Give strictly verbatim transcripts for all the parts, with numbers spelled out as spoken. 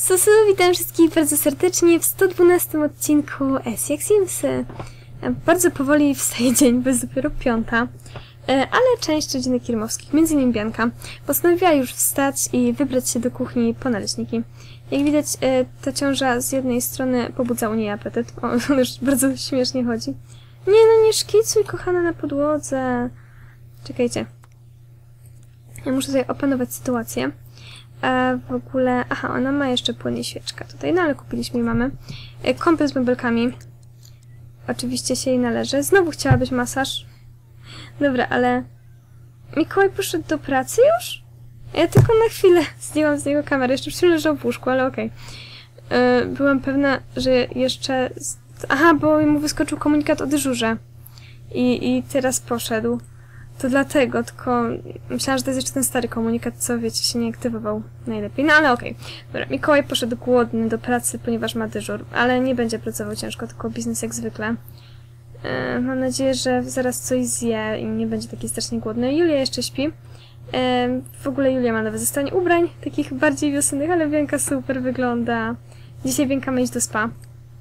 Susu, witam wszystkich bardzo serdecznie w sto dwunastym odcinku S jak Simsy. Bardzo powoli wstaje dzień, bo jest dopiero piąta, ale część rodziny Kirmowskich, między innymi Bianka, postanowiła już wstać i wybrać się do kuchni po naleśniki. Jak widać, ta ciąża z jednej strony pobudza u niej apetyt, o, on już bardzo śmiesznie chodzi. Nie no, nie szkicuj, kochana, na podłodze. Czekajcie. Ja muszę sobie opanować sytuację. A w ogóle... Aha, ona ma jeszcze płyn i świeczka tutaj, no ale kupiliśmy jej mamy. Kąpiel z bąbelkami. Oczywiście się jej należy. Znowu chciałabyś masaż. Dobra, ale... Mikołaj poszedł do pracy już? Ja tylko na chwilę zdjęłam z niego kamerę. Jeszcze przecież leżał w łóżku, ale okej. Okay. Byłam pewna, że jeszcze... Aha, bo mu wyskoczył komunikat o dyżurze. I, i teraz poszedł. To dlatego, tylko myślałam, że to jest jeszcze ten stary komunikat, co wiecie, się nie aktywował najlepiej. No ale okej. Okay. Dobra, Mikołaj poszedł głodny do pracy, ponieważ ma dyżur, ale nie będzie pracował ciężko, tylko biznes jak zwykle. E, mam nadzieję, że zaraz coś zje i nie będzie taki strasznie głodny. Julia jeszcze śpi. E, w ogóle Julia ma nowe zestawienie ubrań, takich bardziej wiosennych, ale Bianka super wygląda. Dzisiaj Bianka ma iść do spa.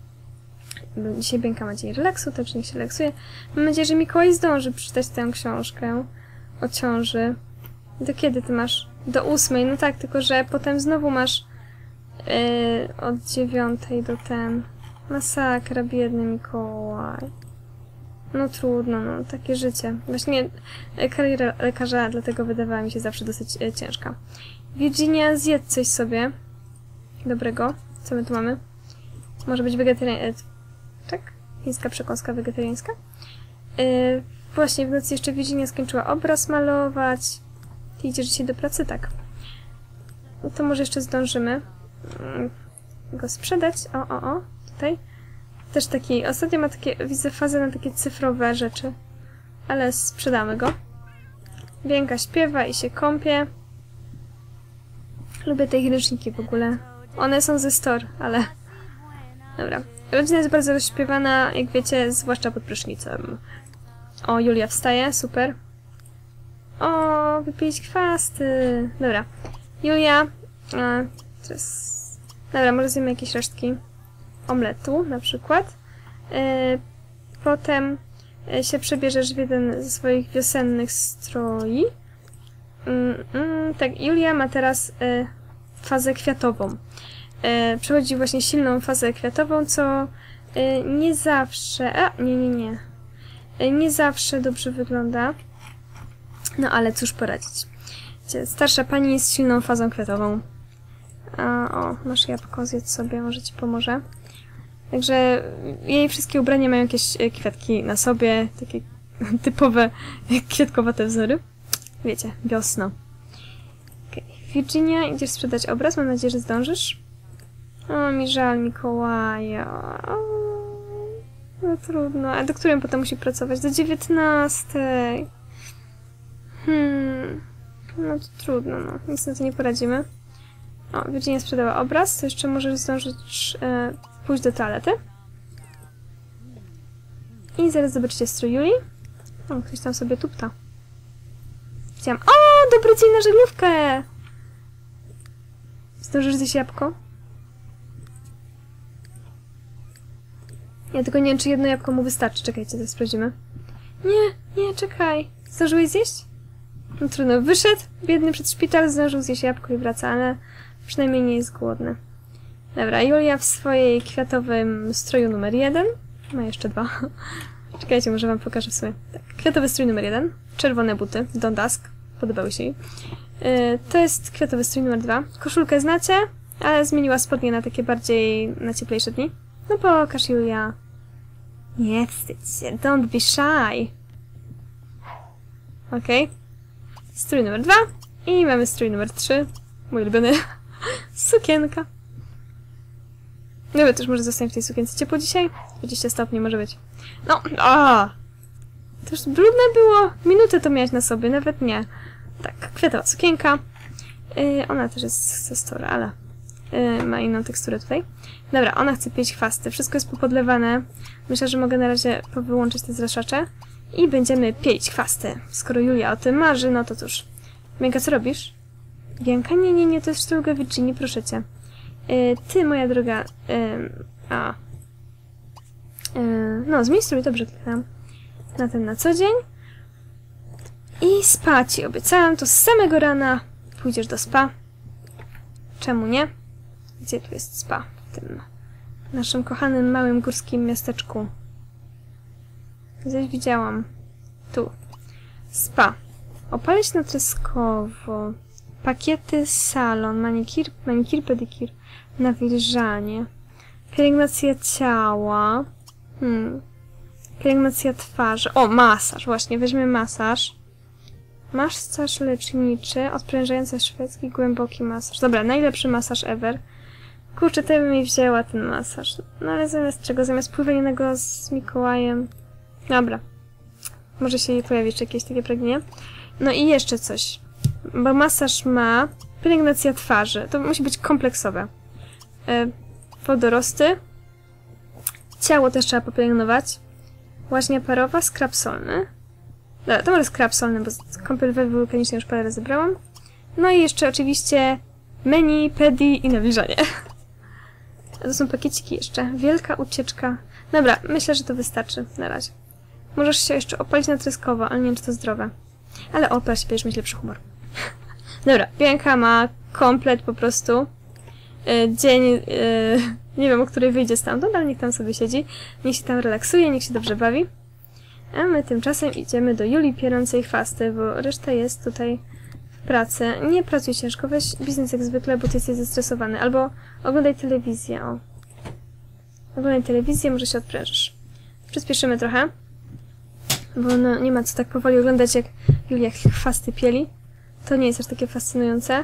Dzisiaj Bianka ma dzień relaksu, także niech się relaksuje. Mam nadzieję, że Mikołaj zdąży przeczytać tę książkę o ciąży. Do kiedy ty masz? Do ósmej, no tak, tylko że potem znowu masz yy, od dziewiątej do ten. Masakra, biedny Mikołaj. No trudno, no, takie życie. Właśnie kariera lekarza dlatego wydawała mi się zawsze dosyć yy, ciężka. Virginia, zjedz coś sobie dobrego. Co my tu mamy? Może być wegetariańska. Tak? Chińska przekąska wegetariańska. Yy, właśnie w nocy jeszcze Virginia skończyła obraz malować. Ty idziesz dzisiaj do pracy? Tak. No to może jeszcze zdążymy yy, go sprzedać. O, o, o. Tutaj. Też taki... Ostatnio ma takie... Widzę fazę na takie cyfrowe rzeczy. Ale sprzedamy go. Bianka śpiewa i się kąpie. Lubię te ich ręczniki w ogóle. One są ze store, ale... Dobra. Rodzina jest bardzo rozśpiewana, jak wiecie, zwłaszcza pod prysznicem. O, Julia wstaje, super. O, wypić chwasty. Dobra. Julia. A, teraz... Dobra, może zjemy jakieś resztki omletu, na przykład. Yy, potem yy, się przebierzesz w jeden ze swoich wiosennych stroi. Yy, yy, tak, Julia ma teraz yy, fazę kwiatową. E, przechodzi właśnie silną fazę kwiatową, co e, nie zawsze... A, nie, nie, nie. E, nie zawsze dobrze wygląda. No, ale cóż poradzić. Starsza pani jest silną fazą kwiatową. A, o, masz jabłko, zjedz sobie, może ci pomoże. Także jej wszystkie ubrania mają jakieś kwiatki na sobie, takie typowe kwiatkowate wzory. Wiecie, wiosna. Okay. Virginia, idziesz sprzedać obraz, mam nadzieję, że zdążysz. O, mi żal Mikołaja. O, no trudno. A do której potem musi pracować? Do dziewiętnastej. Hmm. No to trudno, no. Nic na to nie poradzimy. O, Virginia sprzedała obraz, to jeszcze możesz zdążyć e, pójść do toalety. I zaraz zobaczycie strój Julii. O, ktoś tam sobie tupta. Chciałam... O, dobry dzień na żaglówkę! Zdążysz zjeść jabłko? Ja tylko nie wiem, czy jedno jabłko mu wystarczy. Czekajcie, zaraz sprawdzimy. Nie, nie, czekaj. Zdążyłeś zjeść? No trudno. Wyszedł, biedny przed szpital, zdążył zjeść jabłko i wraca, ale przynajmniej nie jest głodny. Dobra, Julia w swojej kwiatowym stroju numer jeden. Ma jeszcze dwa. Czekajcie, może wam pokażę w sumie. Tak, kwiatowy strój numer jeden. Czerwone buty. Don't ask. Podobały się jej. Yy, to jest kwiatowy strój numer dwa. Koszulkę znacie, ale zmieniła spodnie na takie bardziej na cieplejsze dni. No pokaż, Julia. Nie wstydź się. Don't be shy. Okej. Okay. Strój numer dwa. I mamy strój numer trzy. Mój ulubiony. Sukienka. Dobra, też może zostać w tej sukience. Ciepło dzisiaj? dwadzieścia stopni może być. No, a! To już brudne było. Minutę to miałaś na sobie, nawet nie. Tak, kwiatowa sukienka. Yy, ona też jest ze store, ale... Yy, ma inną teksturę tutaj. Dobra, ona chce pić chwasty. Wszystko jest popodlewane. Myślę, że mogę na razie powyłączyć te zraszacze. I będziemy pić chwasty. Skoro Julia o tym marzy, no to cóż. Bianka, co robisz? Bianka? Nie, nie, nie, to jest sztuka Virginii, proszę cię. Yy, ty, moja droga... Yy, a... Yy, no, zmieścił, dobrze klikam. Na ten na co dzień. I spa ci obiecałam, to z samego rana pójdziesz do spa. Czemu nie? Gdzie tu jest spa? W tym naszym kochanym, małym, górskim miasteczku. Gdzieś widziałam. Tu. Spa. Opalić na treskowo. Pakiety salon. Manikir, manikir, pedikir. Nawilżanie. Pielęgnacja ciała. Hmm. Pielęgnacja twarzy. O, masaż. Właśnie, weźmy masaż. Masaż leczniczy, odprężający szwedzki, głęboki masaż. Dobra, najlepszy masaż ever. Kurczę, to ja bym jej wzięła ten masaż. No ale zamiast czego? Zamiast pływanego z Mikołajem. Dobra. Może się jej pojawi jeszcze jakieś takie pragnienie. No i jeszcze coś. Bo masaż ma pielęgnacja twarzy. To musi być kompleksowe. E, wodorosty. Ciało też trzeba popielęgnować. Łaźnia parowa, skrab solny. Dobra, to może skrab solny, bo kąpiel wulkaniczny już parę razy brałam. No i jeszcze oczywiście menu, pedi i nawilżanie. To są pakieciki jeszcze. Wielka ucieczka. Dobra, myślę, że to wystarczy na razie. Możesz się jeszcze opalić na treskowo, ale nie wiem, czy to zdrowe. Ale opal się, będziesz mieć lepszy humor. Dobra, Bianka ma komplet po prostu. Yy, dzień, yy, nie wiem, o której wyjdzie stamtąd, ale niech tam sobie siedzi. Niech się tam relaksuje, niech się dobrze bawi. A my tymczasem idziemy do Julii piorącej chwasty, bo reszta jest tutaj w pracy. Nie pracuj ciężko, weź biznes jak zwykle, bo ty jesteś zestresowany. Albo oglądaj telewizję, o. Oglądaj telewizję, może się odprężysz. Przyspieszymy trochę, bo no, nie ma co tak powoli oglądać, jak Julia chwasty pieli. To nie jest aż takie fascynujące.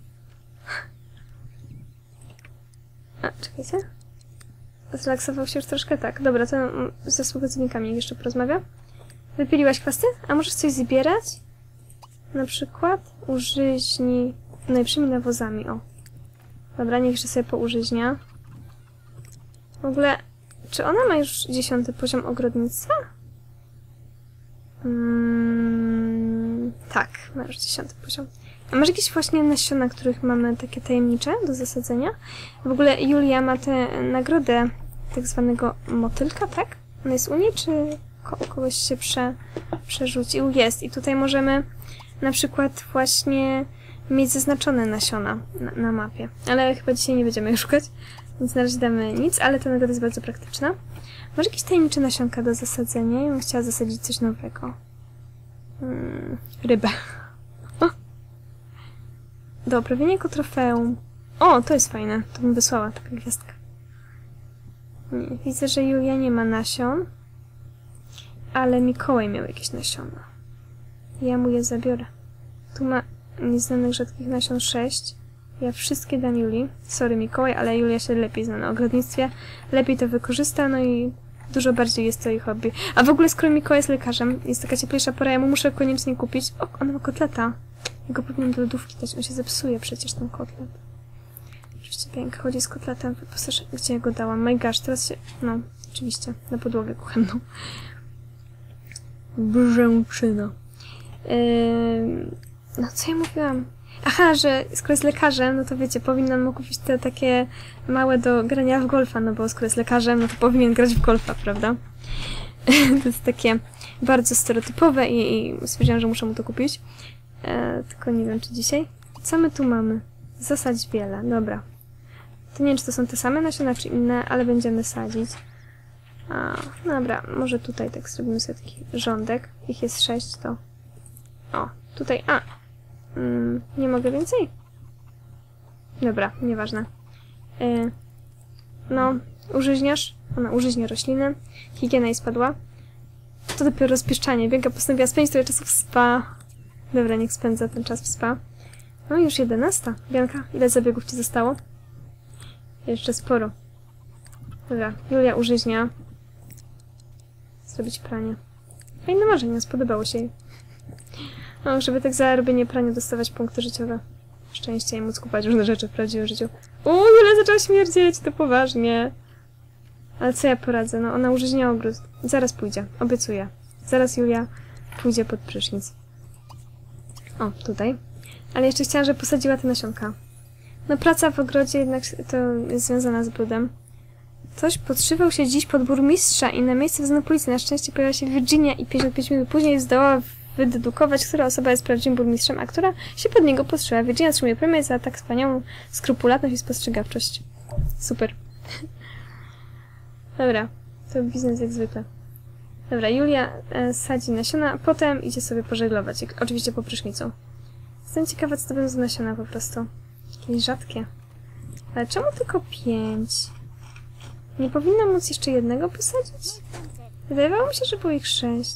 A, czekajcie. Zrelaksował się już troszkę? Tak. Dobra, to ze współpracownikami jeszcze porozmawia. Wypiliłaś chwasty? A możesz coś zbierać? Na przykład użyźni najlepszymi nawozami, o. Dobra, niech się sobie poużyźnia. W ogóle, czy ona ma już dziesiąty poziom ogrodnictwa? Hmm, tak, ma już dziesiąty poziom. A masz jakieś właśnie nasiona, których mamy takie tajemnicze do zasadzenia? W ogóle Julia ma tę nagrodę tak zwanego motylka, tak? On jest u niej, czy ko kogoś się prze przerzucił? Jest. I tutaj możemy na przykład właśnie mieć zaznaczone nasiona na, na mapie. Ale chyba dzisiaj nie będziemy je szukać, więc na razie damy nic, ale ta nagroda jest bardzo praktyczna. Masz jakieś tajemnicze nasionka do zasadzenia? Ja bym chciała zasadzić coś nowego. Hmm, rybę. Do oprawienia jako trofeum. O, to jest fajne. To bym wysłała, taka gwiazdka. Nie, widzę, że Julia nie ma nasion. Ale Mikołaj miał jakieś nasiona. Ja mu je zabiorę. Tu ma nieznanych rzadkich nasion sześć. Ja wszystkie dam Julii. Sorry Mikołaj, ale Julia się lepiej zna na ogrodnictwie. Lepiej to wykorzysta, no i dużo bardziej jest to jej hobby. A w ogóle skoro Mikołaj jest lekarzem, jest taka cieplejsza pora, ja mu muszę koniecznie kupić... O, ona ma kotleta. Ja go powinien do lodówki dać, on się zepsuje przecież ten kotlet. Oczywiście Bianka chodzi z kotletem, wyposażenie. Gdzie ja go dałam? My gosh, teraz się... No, oczywiście, na podłogę kuchenną. Brzęczyna. Yy... No, co ja mówiłam? Aha, że skoro jest lekarzem, no to wiecie, powinnam mu kupić te takie małe do grania w golfa, no bo skoro jest lekarzem, no to powinien grać w golfa, prawda? To jest takie bardzo stereotypowe i, i stwierdziłam, że muszę mu to kupić. E, tylko nie wiem, czy dzisiaj. Co my tu mamy? Zasadź wiele. Dobra. To nie wiem, czy to są te same nasiona, czy inne, ale będziemy sadzić. A, dobra, może tutaj tak zrobimy sobie taki rządek. Ich jest sześć, to... O, tutaj... A! Mm, nie mogę więcej? Dobra, nieważne. E, no, użyźniasz. Ona użyźnia rośliny. Higiena jej spadła. To dopiero rozpieszczanie. Bianka postanowiła spędzić trochę czasu w spa. Dobra, niech spędza ten czas w spa. No już jedenasta. Bianka, ile zabiegów ci zostało? Jeszcze sporo. Dobra, Julia użyźnia. Zrobić pranie. Fajne marzenie, spodobało się jej. No, żeby tak za robienie prania dostawać punkty życiowe. Szczęście i móc kupować różne rzeczy w prawdziwym życiu. Uuu, Julia zaczęła śmierdzieć, to poważnie. Ale co ja poradzę? No, ona użyźnia ogród. Zaraz pójdzie, obiecuję. Zaraz Julia pójdzie pod prysznic. O, tutaj. Ale jeszcze chciałam, żeby posadziła te nasionka. No praca w ogrodzie jednak to jest związana z brudem. Ktoś podszywał się dziś pod burmistrza i na miejsce wzywano policję. Na szczęście pojawiła się Virginia i pięćdziesiąt pięć minut później zdołała wydedukować, która osoba jest prawdziwym burmistrzem, a która się pod niego podszyła. Virginia otrzymuje premię za tak wspaniałą skrupulatność i spostrzegawczość. Super. Dobra, to biznes jak zwykle. Dobra, Julia e, sadzi nasiona, potem idzie sobie pożeglować. Oczywiście po prysznicu. Jestem ciekawa, co to będą za nasiona po prostu. Jakieś rzadkie. Ale czemu tylko pięć? Nie powinna móc jeszcze jednego posadzić? Wydawało mi się, że było ich sześć.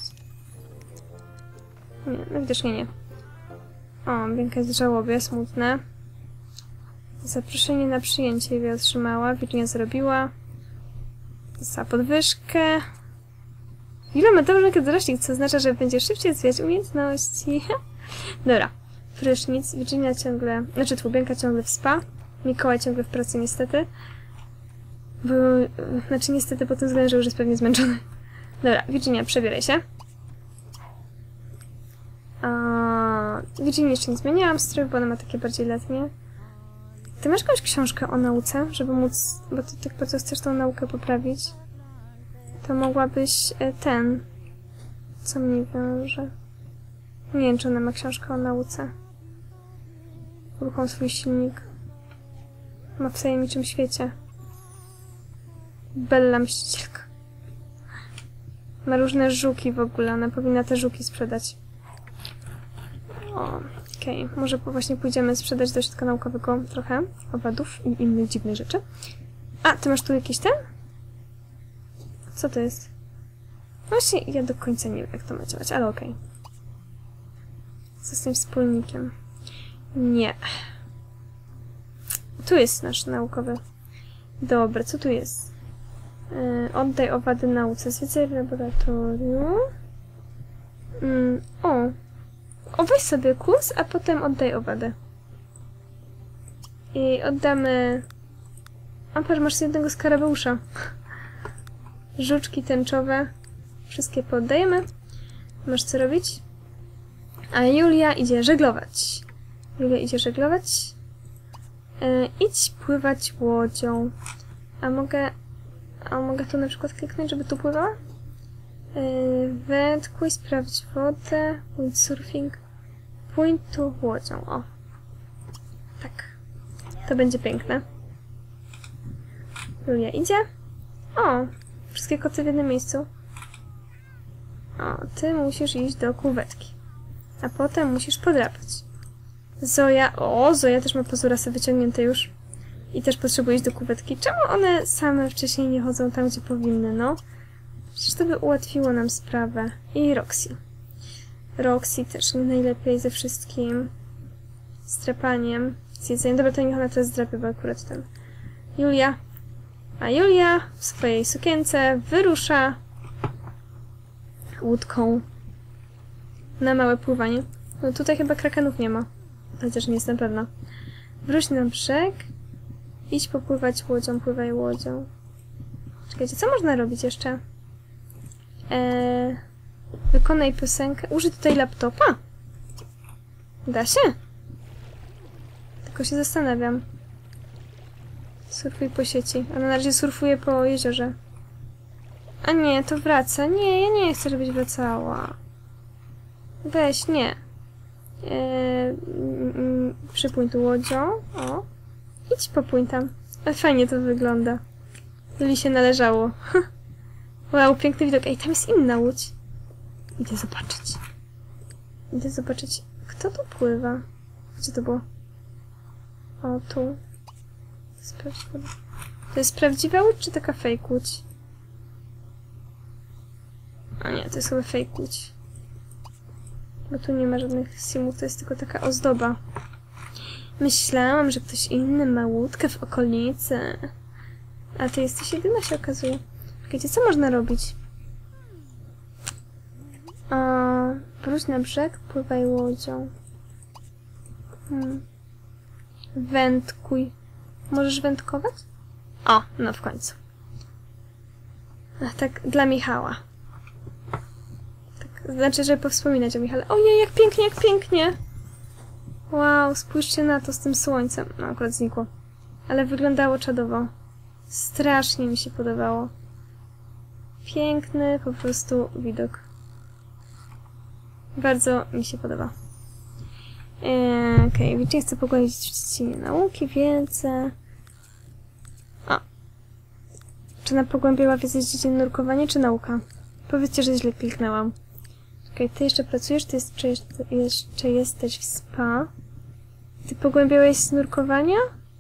Nie, no widocznie nie. O, Bianka jest w żałobie, smutne. Zaproszenie na przyjęcie jej otrzymała, Virginia zrobiła. Za podwyżkę. Ile ma dobrze jak doroślik, co oznacza, że będzie szybciej zwijać umiejętności. Dobra. Prysznic. Virginia ciągle... Znaczy, tu Bianka ciągle w spa. Mikołaj ciągle w pracy, niestety. Bo... Znaczy, niestety po tym względzie, że już jest pewnie zmęczony. Dobra, Virginia, przebieraj się. A... Virginia jeszcze nie zmieniałam strój, bo ona ma takie bardziej letnie. Ty masz jakąś książkę o nauce, żeby móc... Bo ty tak bardzo chcesz tą naukę poprawić. To mogłabyś ten... Co mnie wiąże? Nie wiem, czy ona ma książkę o nauce. Uruchom swój silnik. Ma w tajemniczym świecie. Bella Mścicielka. Ma różne żuki w ogóle. Ona powinna te żuki sprzedać. O, okej. Okay. Może właśnie pójdziemy sprzedać do ośrodka naukowego trochę owadów i innych dziwnych rzeczy. A, ty masz tu jakiś ten? Co to jest? Właśnie ja do końca nie wiem, jak to ma działać, ale okej. Okay. Co z tym wspólnikiem? Nie. Tu jest nasz naukowy. Dobra, co tu jest? Yy, oddaj owady nauce. Zwiedzaj w laboratorium. Yy, o. O, weź sobie kurs, a potem oddaj owady. I oddamy... A patrz, masz jednego skarabeusza. Żuczki tęczowe. Wszystkie poddajemy. Masz co robić? A Julia idzie żeglować. Julia idzie żeglować. Yy, idź pływać łodzią. A mogę... A mogę tu na przykład kliknąć, żeby tu pływała? Yy, wędkuj, sprawdź wodę. Windsurfing. Płyń tu łodzią. O. Tak. To będzie piękne. Julia idzie. O. Wszystkie koty w jednym miejscu. O, ty musisz iść do kuwetki. A potem musisz podrapać. Zoja... O, Zoja też ma pazurasy wyciągnięte już. I też potrzebuje iść do kuwetki. Czemu one same wcześniej nie chodzą tam, gdzie powinny, no? Przecież to by ułatwiło nam sprawę. I Roxy. Roxy też nie najlepiej ze wszystkim. Z drapaniem. Z jedzeniem. Dobra, to niech ona teraz zdrapie, bo akurat ten... Julia. A Julia w swojej sukience wyrusza łódką na małe pływanie. No tutaj chyba krakenów nie ma. Chociaż nie jestem pewna. Wróć na brzeg. Idź popływać łodzią, pływaj łodzią. Czekajcie, co można robić jeszcze? Eee, wykonaj piosenkę. Użyj tutaj laptopa? Da się? Tylko się zastanawiam. Surfuj po sieci. Ona na razie surfuje po jeziorze. A nie, to wraca. Nie, ja nie chcę, żebyś wracała. Weź, nie. Eee, mm, przypłyń tu łodzią. O. Idź popłyń tam. Ale fajnie to wygląda. Juli się należało. Wow, piękny widok. Ej, tam jest inna łódź. Idę zobaczyć. Idę zobaczyć, kto tu pływa. Gdzie to było? O, tu. Sprawdź. To jest prawdziwa łódź, czy taka fake łódź? A nie, to jest chyba fake łódź. Bo tu nie ma żadnych simów, to jest tylko taka ozdoba. Myślałam, że ktoś inny ma łódkę w okolicy. A ty jesteś jedyna, się okazuje. Czekajcie, co można robić? A, wróć na brzeg, pływaj łodzią. Hmm. Wędkuj. Możesz wędkować? O, no w końcu. Ach, tak dla Michała. Tak, znaczy, żeby powspominać o Michale. Ojej, jak pięknie, jak pięknie! Wow, spójrzcie na to z tym słońcem. No, akurat znikło. Ale wyglądało czadowo. Strasznie mi się podobało. Piękny po prostu widok. Bardzo mi się podoba. Eee, Okej, okay. Virginia chce pogłębić w dziedzinie nauki więcej. O. Czy ona pogłębiła wiedzę z dziedziny nurkowania, czy nauka? Powiedzcie, że źle kliknęłam. Okej, okay, ty jeszcze pracujesz, ty jeszcze, jeszcze jesteś w spa. Ty pogłębiałeś z nurkowania?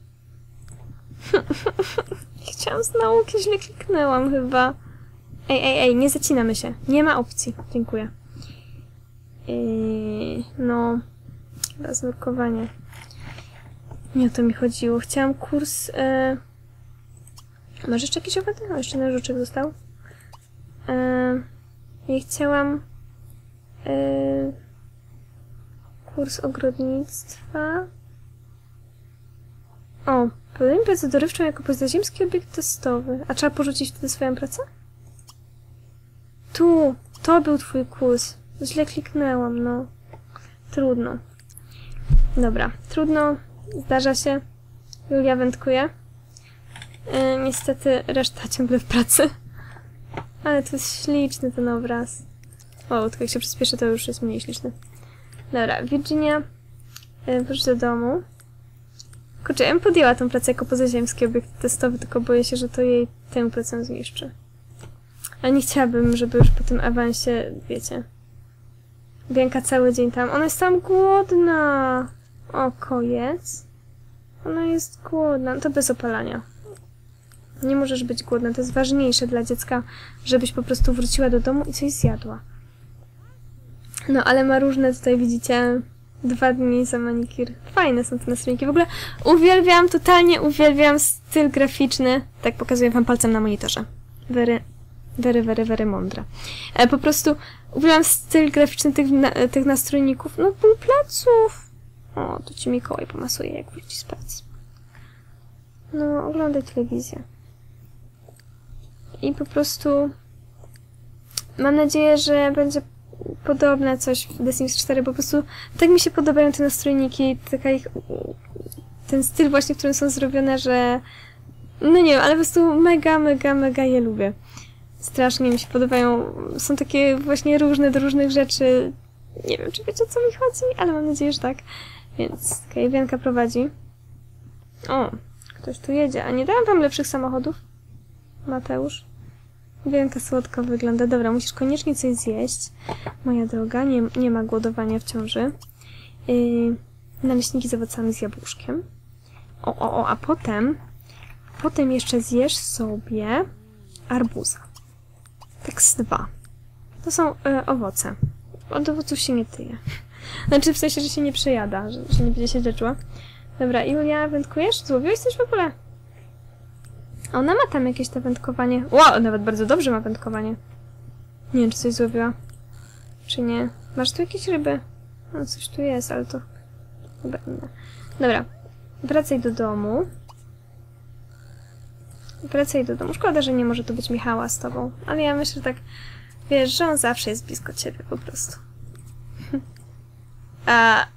Chciałam z nauki, źle kliknęłam chyba. Ej, ej, ej, nie zacinamy się. Nie ma opcji. Dziękuję. Yy, no... Chyba z nurkowania. Nie o to mi chodziło. Chciałam kurs... Yy... Masz jeszcze jakieś oferty? O, jeszcze nożyczek został. Yy... I chciałam... Yy... Kurs ogrodnictwa. O, podaj mi pracę dorywczą jako pozaziemski obiekt testowy. A trzeba porzucić wtedy swoją pracę? Tu! To był twój kurs. Źle kliknęłam, no. Trudno. Dobra, trudno. Zdarza się. Julia wędkuje. Yy, niestety reszta ciągle w pracy. Ale to jest śliczny ten obraz. O, tylko jak się przyspieszy, to już jest mniej śliczny. Dobra, Virginia, yy, wróć do domu. Kurczę, ja bym podjęła tą pracę jako pozaziemski obiekt testowy, tylko boję się, że to jej tę pracę zniszczy. Ale nie chciałabym, żeby już po tym awansie, wiecie... Bianka cały dzień tam. Ona jest tam głodna! O, kojec. Ona jest głodna. To bez opalania. Nie możesz być głodna. To jest ważniejsze dla dziecka, żebyś po prostu wróciła do domu i coś zjadła. No, ale ma różne tutaj, widzicie, dwa dni za manikir. Fajne są te nastrojenki. W ogóle uwielbiam, totalnie uwielbiam styl graficzny. Tak pokazuję wam palcem na monitorze. Very, very, very, very mądre. E, po prostu uwielbiam styl graficzny tych, na, tych nastrojników. No, pół pleców. O, tu ci Mikołaj pomasuje, jak wróci z pracy. No, oglądaj telewizję. I po prostu mam nadzieję, że będzie podobne coś w The Sims cztery, bo po prostu tak mi się podobają te nastrojniki, taka ich, ten styl właśnie, w którym są zrobione, że no nie wiem, ale po prostu mega, mega, mega je lubię. Strasznie mi się podobają. Są takie właśnie różne do różnych rzeczy. Nie wiem, czy wiecie, o co mi chodzi, ale mam nadzieję, że tak. Więc okej, Wianka prowadzi. O, ktoś tu jedzie. A nie dałam wam lepszych samochodów? Mateusz? Wianka słodko wygląda. Dobra, musisz koniecznie coś zjeść. Moja droga, nie, nie ma głodowania w ciąży. Yy, naleśniki z owocami z jabłuszkiem. O, o, o, a potem... Potem jeszcze zjesz sobie arbuza. Tak z dwa. To są y, owoce. Od owoców się nie tyje. Znaczy w sensie, że się nie przejada, że, że nie będzie się źle czuła. Dobra, Julia, wędkujesz? Złowiłeś coś w ogóle? Ona ma tam jakieś to wędkowanie. Wow, nawet bardzo dobrze ma wędkowanie. Nie wiem, czy coś złowiła. Czy nie. Masz tu jakieś ryby? No, coś tu jest, ale to chyba inne. Dobra, wracaj do domu. Wracaj do domu. Szkoda, że nie może tu być Michała z tobą. Ale ja myślę, że tak, wiesz, że on zawsze jest blisko ciebie, po prostu. A...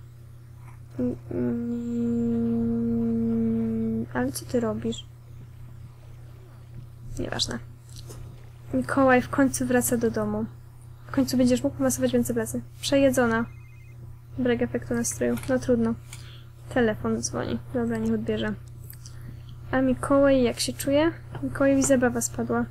Mm, ale co ty robisz? Nieważne. Mikołaj w końcu wraca do domu. W końcu będziesz mógł masować więcej plecy. Przejedzona. Brak efektu nastroju. No trudno. Telefon dzwoni. Dobra, niech odbierze. A Mikołaj jak się czuje? Mikołajowi zabawa spadła.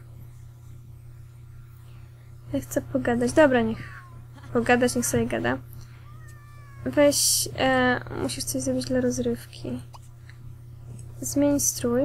Ja chcę pogadać. Dobra, niech pogadać, niech sobie gada. Weź... E, musisz coś zrobić dla rozrywki. Zmień strój.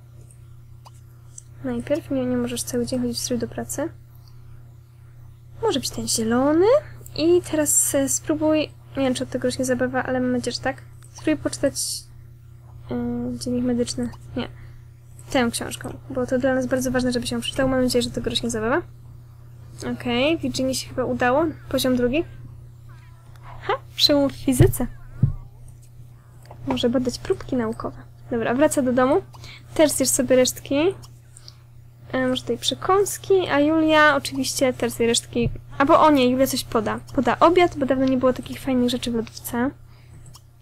Najpierw nie, nie możesz cały dzień chodzić w strój do pracy. Może być ten zielony. I teraz e, spróbuj... Nie wiem, czy od tego rośnie zabawa, ale mam nadzieję, że tak. Spróbuj poczytać... Yy, dziennik medyczny. Nie. Tę książkę, bo to dla nas bardzo ważne, żeby się przeczytał. Mam nadzieję, że tego rośnie zabawa. Okej, okay. Virginii się chyba udało. Poziom drugi. Ha, przełom w fizyce. Może badać próbki naukowe. Dobra, wraca do domu. Też zjesz sobie resztki. Yy, może tutaj przekąski, a Julia oczywiście też zje resztki. Albo o nie, Julia coś poda. Poda obiad, bo dawno nie było takich fajnych rzeczy w lodówce.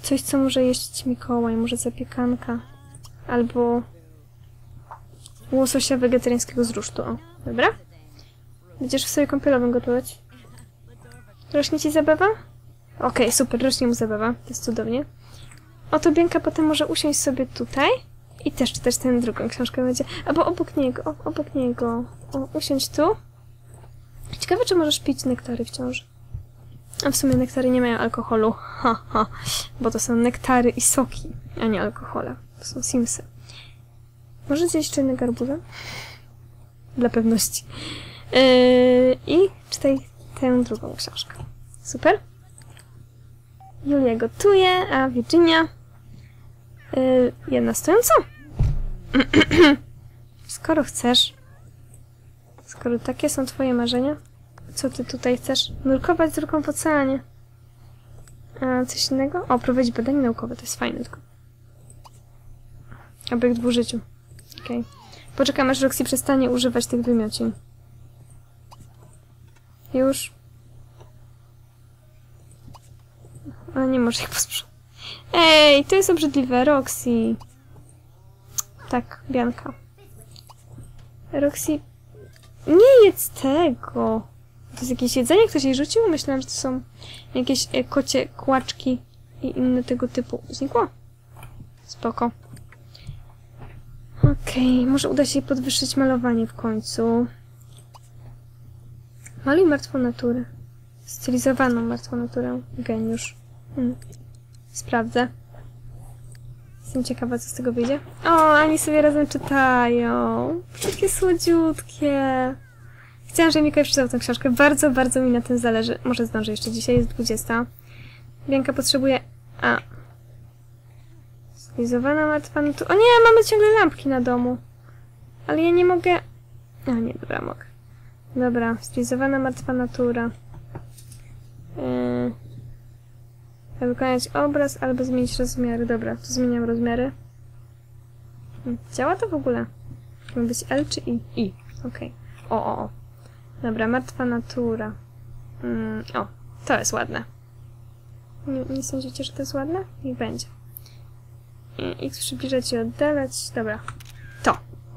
coś, co może jeść Mikołaj, może zapiekanka. Albo łososia wegetariańskiego z rusztu. O, dobra? Będziesz w sobie kąpielowym gotować? Rośnie ci zabawa? Okej, okay, super, rośnie mu zabawa. To jest cudownie. Oto Bianka potem może usiąść sobie tutaj i też czytać tę drugą książkę będzie. Albo obok niego, o, obok niego. O, usiądź tu. Ciekawe, czy możesz pić nektary wciąż. A w sumie nektary nie mają alkoholu. Ha, ha. Bo to są nektary i soki, a nie alkohole. To są simsy. Może zjeść jeszcze inny garbuza? Dla pewności. Yy, I czytaj tę drugą książkę. Super. Julia gotuje, a Virginia yy, jedna stojąco. Skoro chcesz, skoro takie są twoje marzenia, co ty tutaj chcesz? Nurkować z ruką w oceanie. A coś innego? O, prowadzić badania naukowe, to jest fajne tylko. Obiekt w użyciu. Okej. Okay. Poczekam, aż Roxy przestanie używać tych wymiocin. Już. A nie może ich posprzątać. Ej, to jest obrzydliwe, Roxy. Tak, Bianka. Roxy, nie jedz tego. To jest jakieś jedzenie, ktoś jej rzucił? Myślałam, że to są jakieś e, kocie kłaczki i inne tego typu. Znikło? Spoko. Okej, okay, może uda się jej podwyższyć malowanie w końcu. Maluj martwą naturę. Stylizowaną martwą naturę. Geniusz. Hmm. Sprawdzę. Jestem ciekawa, co z tego wyjdzie. O, oni sobie razem czytają. Takie słodziutkie. Chciałam, żeby Mikołaj przeczytał tę książkę. Bardzo, bardzo mi na tym zależy. Może zdążę jeszcze. Dzisiaj jest dwudziesta. Bianka potrzebuje... A. Stylizowana martwa natura... O nie, mamy ciągle lampki na domu. Ale ja nie mogę... A nie, dobra, mogę. Dobra, stylizowana martwa natura. Yy... Wykonać obraz albo zmienić rozmiary. Dobra, to zmieniam rozmiary. Działa to w ogóle? Ma być L czy I? I. Okej. Okay. O, o, o. Dobra, martwa natura. Mm, o, to jest ładne. Nie, nie sądzicie, że to jest ładne? Niech będzie. I X przybliżać i oddalać. Dobra. To.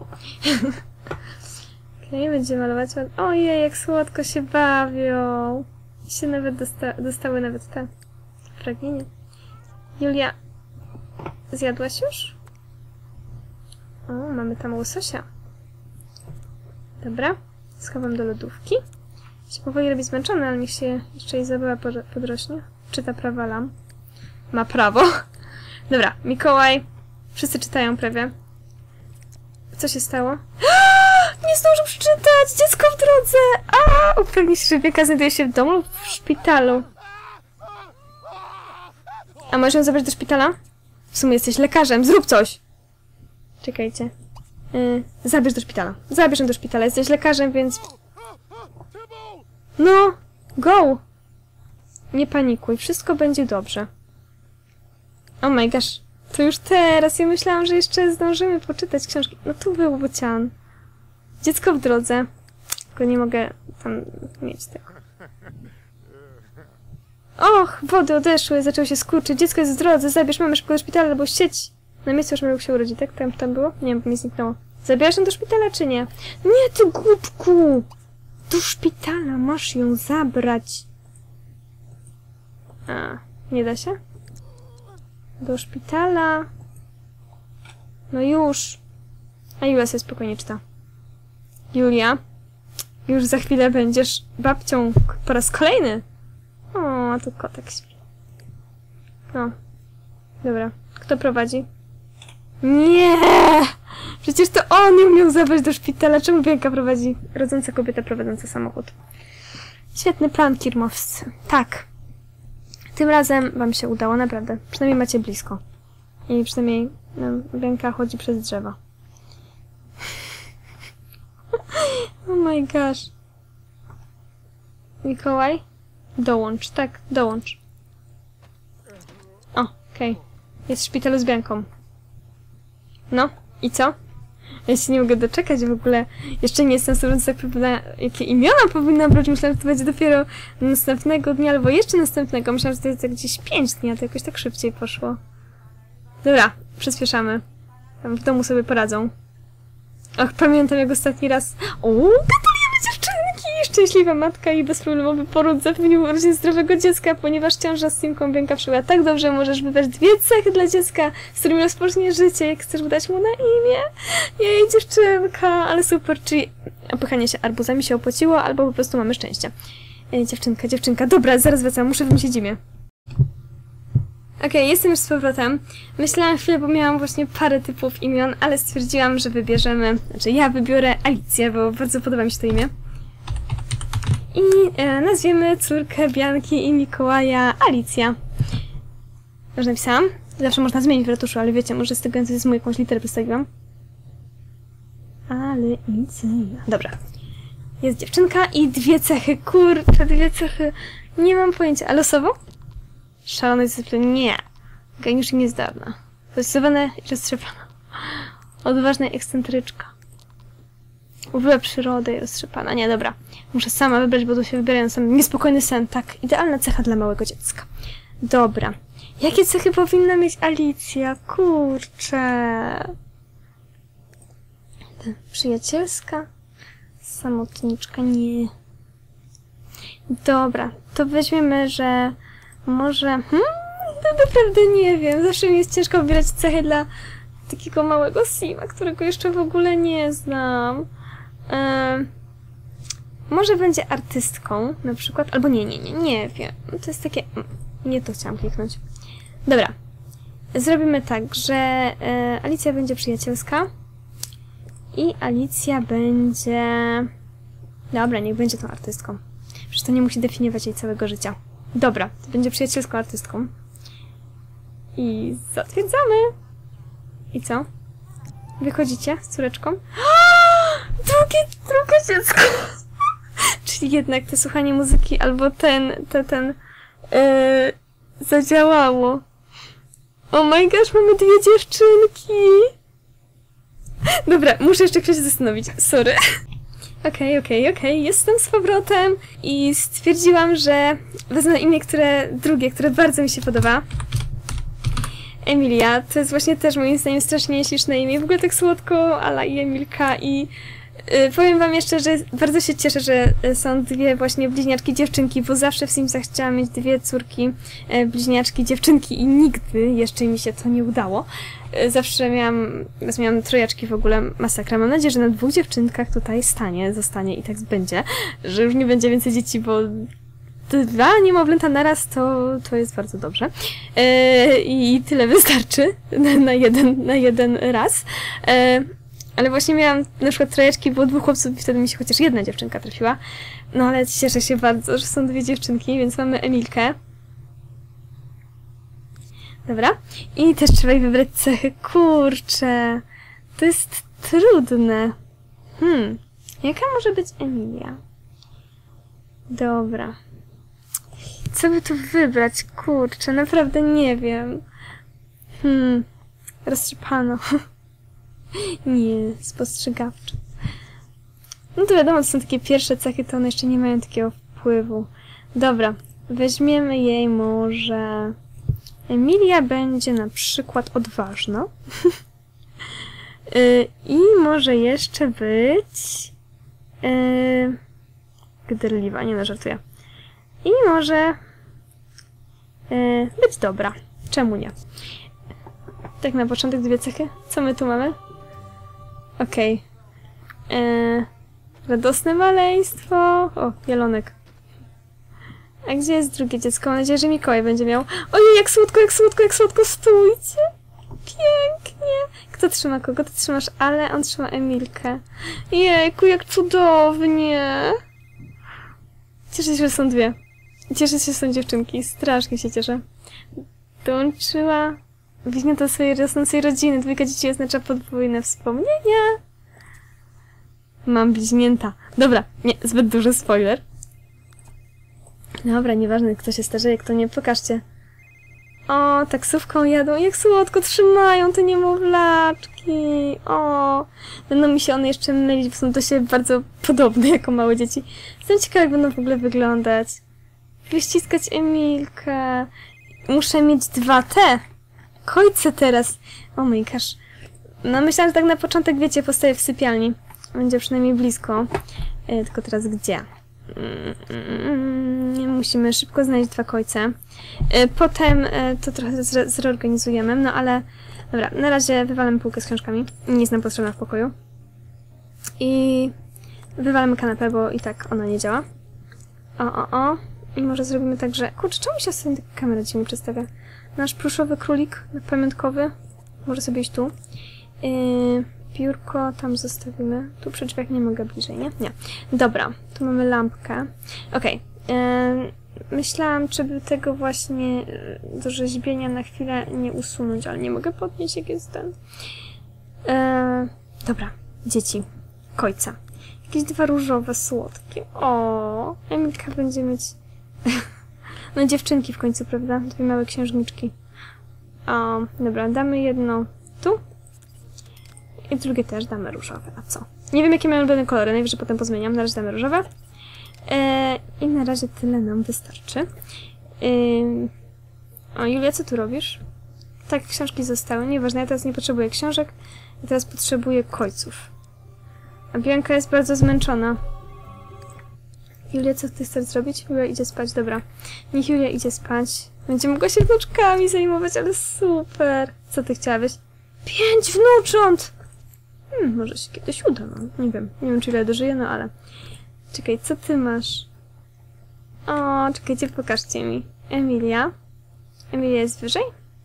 Okej, okay, będzie malować ładnie. Ojej, jak słodko się bawią. I się nawet dosta dostały nawet te pragnienie. Julia, zjadłaś już? O, mamy tam łososia. Dobra, schowam do lodówki. Się powoli robi zmęczony, ale niech się jeszcze Izabela podrośnie. Czyta prawa lam. Ma prawo. Dobra, Mikołaj. Wszyscy czytają prawie. Co się stało? Nie zdążył przeczytać! Dziecko w drodze! A! Upragnij się, że Bianka znajduje się w domu lub w szpitalu. A możesz ją zabrać do szpitala? W sumie jesteś lekarzem, zrób coś! Czekajcie. Yy, zabierz do szpitala. Zabierz ją do szpitala, jesteś lekarzem, więc... No! Go! Nie panikuj, wszystko będzie dobrze. Oh my gosh. To już teraz. Ja myślałam, że jeszcze zdążymy poczytać książki. No tu był bocian. Dziecko w drodze. Tylko nie mogę tam mieć tego. Och, wody odeszły, zaczęły się skurczyć. Dziecko jest w drodze, zabierz mamę szybko do szpitala, albo sieć. Na miejscu już mógł się urodzić, tak? Tam, tam było? Nie wiem, bo mi zniknęło. Zabierasz ją do szpitala, czy nie? Nie, ty głupku! Do szpitala masz ją zabrać. A, nie da się? Do szpitala. No już. A Julia sobie spokojnie czyta. Julia, już za chwilę będziesz babcią po raz kolejny. O, a tu kotek śpi. No. Dobra. Kto prowadzi? Nie! Przecież to on ją miał zabrać do szpitala. Czemu Bianka prowadzi? Rodząca kobieta prowadząca samochód. Świetny plan, kirmowscy. Tak. Tym razem wam się udało, naprawdę. Przynajmniej macie blisko. I przynajmniej no, Bianka chodzi przez drzewa. Oh my gosh. Mikołaj? Dołącz, tak, dołącz. O, okej. Okay. Jest w szpitalu z Bianką. No, i co? Ja się nie mogę doczekać w ogóle. Jeszcze nie jestem sobie tak pewna, jakie imiona powinna brać. Myślałam, że to będzie dopiero następnego dnia, albo jeszcze następnego. Myślałam, że to jest tak gdzieś pięć dni, a to jakoś tak szybciej poszło. Dobra, przyspieszamy. Tam w domu sobie poradzą. Ach, pamiętam jak ostatni raz... O, gratulujemy dziewczynki! Szczęśliwa matka i bezproblemowy poród zapewnił urodzin zdrowego dziecka, ponieważ ciąża z Simką Bianka przyjęła tak dobrze, możesz wybrać dwie cechy dla dziecka, z którymi rozpocznie życie, jak chcesz dać mu na imię. Jej, dziewczynka, ale super, czyli opychanie się arbuzami się opłaciło, albo po prostu mamy szczęście. Ej, dziewczynka, dziewczynka, dobra, zaraz wracam, muszę wymyślić imię. Okej, okay, jestem już z powrotem. Myślałam chwilę, bo miałam właśnie parę typów imion, ale stwierdziłam, że wybierzemy... Znaczy, ja wybiorę Alicję, bo bardzo podoba mi się to imię. I e, nazwiemy córkę Bianki i Mikołaja Alicja. Już napisałam? Zawsze można zmienić w ratuszu, ale wiecie, może z tego entuzjazmu jakąś literę postawiłam. Alicja. Dobra. Jest dziewczynka i dwie cechy. Kurczę, dwie cechy. Nie mam pojęcia. A losowo? Szalona dyscyplina. Nie. Geniusz i niezdarna. Zdecydowana i roztrzepana. Odważna i ekscentryczka. Uwielbia przyrodę i roztrzepana. Nie, dobra. Muszę sama wybrać, bo tu się wybierają sam niespokojny sen. Tak, idealna cecha dla małego dziecka. Dobra. Jakie cechy powinna mieć Alicja? Kurczę. Przyjacielska? Samotniczka? Nie. Dobra, to weźmiemy, że może... Hmm? To naprawdę nie wiem. Zawsze mi jest ciężko wybierać cechy dla takiego małego Sima, którego jeszcze w ogóle nie znam. Ehm, może będzie artystką na przykład, albo nie, nie, nie, nie wiem. To jest takie... Nie to chciałam kliknąć. Dobra. Zrobimy tak, że e, Alicja będzie przyjacielska i Alicja będzie... Dobra, niech będzie tą artystką. Przecież to nie musi definiować jej całego życia. Dobra, to będzie przyjacielską artystką. I zatwierdzamy. I co? Wychodzicie z córeczką? Drugie, drugie dziecko! Czyli jednak to słuchanie muzyki albo ten, ten, ten yy, zadziałało. Oh my gosh, mamy dwie dziewczynki! Dobra, muszę jeszcze chwilę się zastanowić. Sorry. Okej, okej, okej, jestem z powrotem i stwierdziłam, że wezmę imię, które drugie, które bardzo mi się podoba. Emilia, to jest właśnie też moim zdaniem strasznie śliczne imię, w ogóle tak słodko, ala i Emilka i yy, powiem wam jeszcze, że bardzo się cieszę, że są dwie właśnie bliźniaczki dziewczynki, bo zawsze w Simsach chciałam mieć dwie córki yy, bliźniaczki dziewczynki i nigdy jeszcze mi się to nie udało. Yy, zawsze miałam, miałam trojaczki w ogóle, masakra. Mam nadzieję, że na dwóch dziewczynkach tutaj stanie, zostanie i tak będzie, że już nie będzie więcej dzieci, bo dwa niemowlęta naraz, to, to jest bardzo dobrze. Yy, I tyle wystarczy na, na, jeden, na jeden raz. Yy, ale właśnie miałam na przykład trojeczki, było dwóch chłopców i wtedy mi się chociaż jedna dziewczynka trafiła. No ale cieszę się bardzo, że są dwie dziewczynki, więc mamy Emilkę. Dobra. I też trzeba jej wybrać cechy. Kurczę. To jest trudne. Hmm. Jaka może być Emilia? Dobra. Co by tu wybrać? Kurczę, naprawdę nie wiem. Hmm. Roztrzepano. Nie, spostrzegawczo. No to wiadomo, to są takie pierwsze cechy, to one jeszcze nie mają takiego wpływu. Dobra, weźmiemy jej może... Emilia będzie na przykład odważna. yy, I może jeszcze być... Yy, gderliwa, nie no, żartuję. I może... Yy, być dobra. Czemu nie? Tak na początek dwie cechy. Co my tu mamy? Okej. Okay. Yy, radosne maleństwo. O, jelonek. A gdzie jest drugie dziecko? Mam nadzieję, że Mikołaj będzie miał. Ojej, jak słodko, jak słodko, jak słodko, stójcie! Pięknie! Kto trzyma kogo? Ty trzymasz Ale, on trzyma Emilkę. Jejku, jak cudownie! Cieszę się, że są dwie. Cieszę się, że są dziewczynki. Strasznie się cieszę. Dołączyła bliźnięta swojej rosnącej rodziny. Dwójka dzieci oznacza podwójne wspomnienia. Mam bliźnięta. Dobra, nie, zbyt duży spoiler. Dobra, nieważne kto się starzeje, kto nie, pokażcie. O, taksówką jadą. Jak słodko trzymają te niemowlaczki. O, będą mi się one jeszcze mylić, bo są do siebie bardzo podobne jako małe dzieci. Jestem ciekawa, jak będą w ogóle wyglądać. Wyściskać Emilkę. Muszę mieć dwa te kojce teraz. O my gosh. No myślałam, że tak na początek, wiecie, postawię w sypialni. Będzie przynajmniej blisko. E, tylko teraz gdzie? Mm, musimy szybko znaleźć dwa kojce. E, potem e, to trochę zre zreorganizujemy, no ale dobra, na razie wywalamy półkę z książkami. Nie jest nam potrzebna w pokoju. I wywalamy kanapę, bo i tak ona nie działa. O, o, o. I może zrobimy tak, że... Kurczę, czemu się sobie kamera dziwnie przedstawia? Nasz pluszowy królik pamiątkowy może sobie iść tu. Yy, biurko tam zostawimy. Tu przy drzwiach nie mogę bliżej, nie? Nie. Dobra, tu mamy lampkę. Okej. Okay. Yy, myślałam, czy by tego właśnie yy, do rzeźbienia na chwilę nie usunąć, ale nie mogę podnieść, jak jest ten. Yy, dobra, dzieci. Kojca. Jakieś dwa różowe, słodkie. O, Emilka będzie mieć... No dziewczynki w końcu, prawda? Dwie małe księżniczki. O, dobra, damy jedno tu. I drugie też damy różowe. A co? Nie wiem, jakie mają ulubione kolory. Najwyżej potem pozmieniam. Na razie damy różowe. Eee, I na razie tyle nam wystarczy. Eee, o, Julia, co tu robisz? Tak, książki zostały. Nieważne, ja teraz nie potrzebuję książek. Ja teraz potrzebuję kojców. A Bianka jest bardzo zmęczona. Julia, co ty chcesz zrobić? Julia idzie spać, dobra. Niech Julia idzie spać. Będzie mogła się wnuczkami zajmować, ale super. Co ty chciałabyś? Pięć wnucząt! Hmm, może się kiedyś uda, no. Nie wiem. Nie wiem, czy Julia dożyje, no ale... Czekaj, co ty masz? O, czekajcie, pokażcie mi. Emilia. Emilia jest wyżej?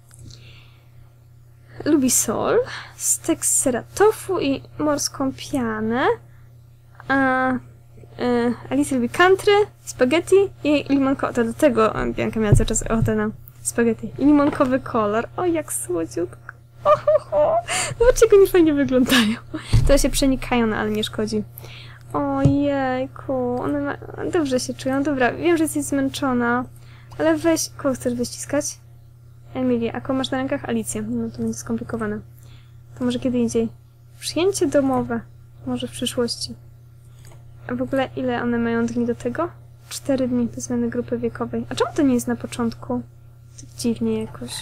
Lubi sol, stek z sera tofu i morską pianę. A... Yy, Alicja lubi country, spaghetti i limonkowe. To do tego Bianka miała cały czas ochotę na spaghetti. I limonkowy kolor. O, jak słodziutko. O, ho, ho. Zobaczcie, jak oni fajnie wyglądają. To się przenikają, no, ale nie szkodzi. Ojejku, one ma... dobrze się czują. Dobra, wiem, że jesteś zmęczona, ale weź... Kogo chcesz wyściskać? Emilię. A kogo masz na rękach? Alicję. No to będzie skomplikowane. To może kiedy indziej. Przyjęcie domowe. Może w przyszłości. A w ogóle ile one mają dni do tego? Cztery dni do zmiany grupy wiekowej. A czemu to nie jest na początku? Tak dziwnie jakoś.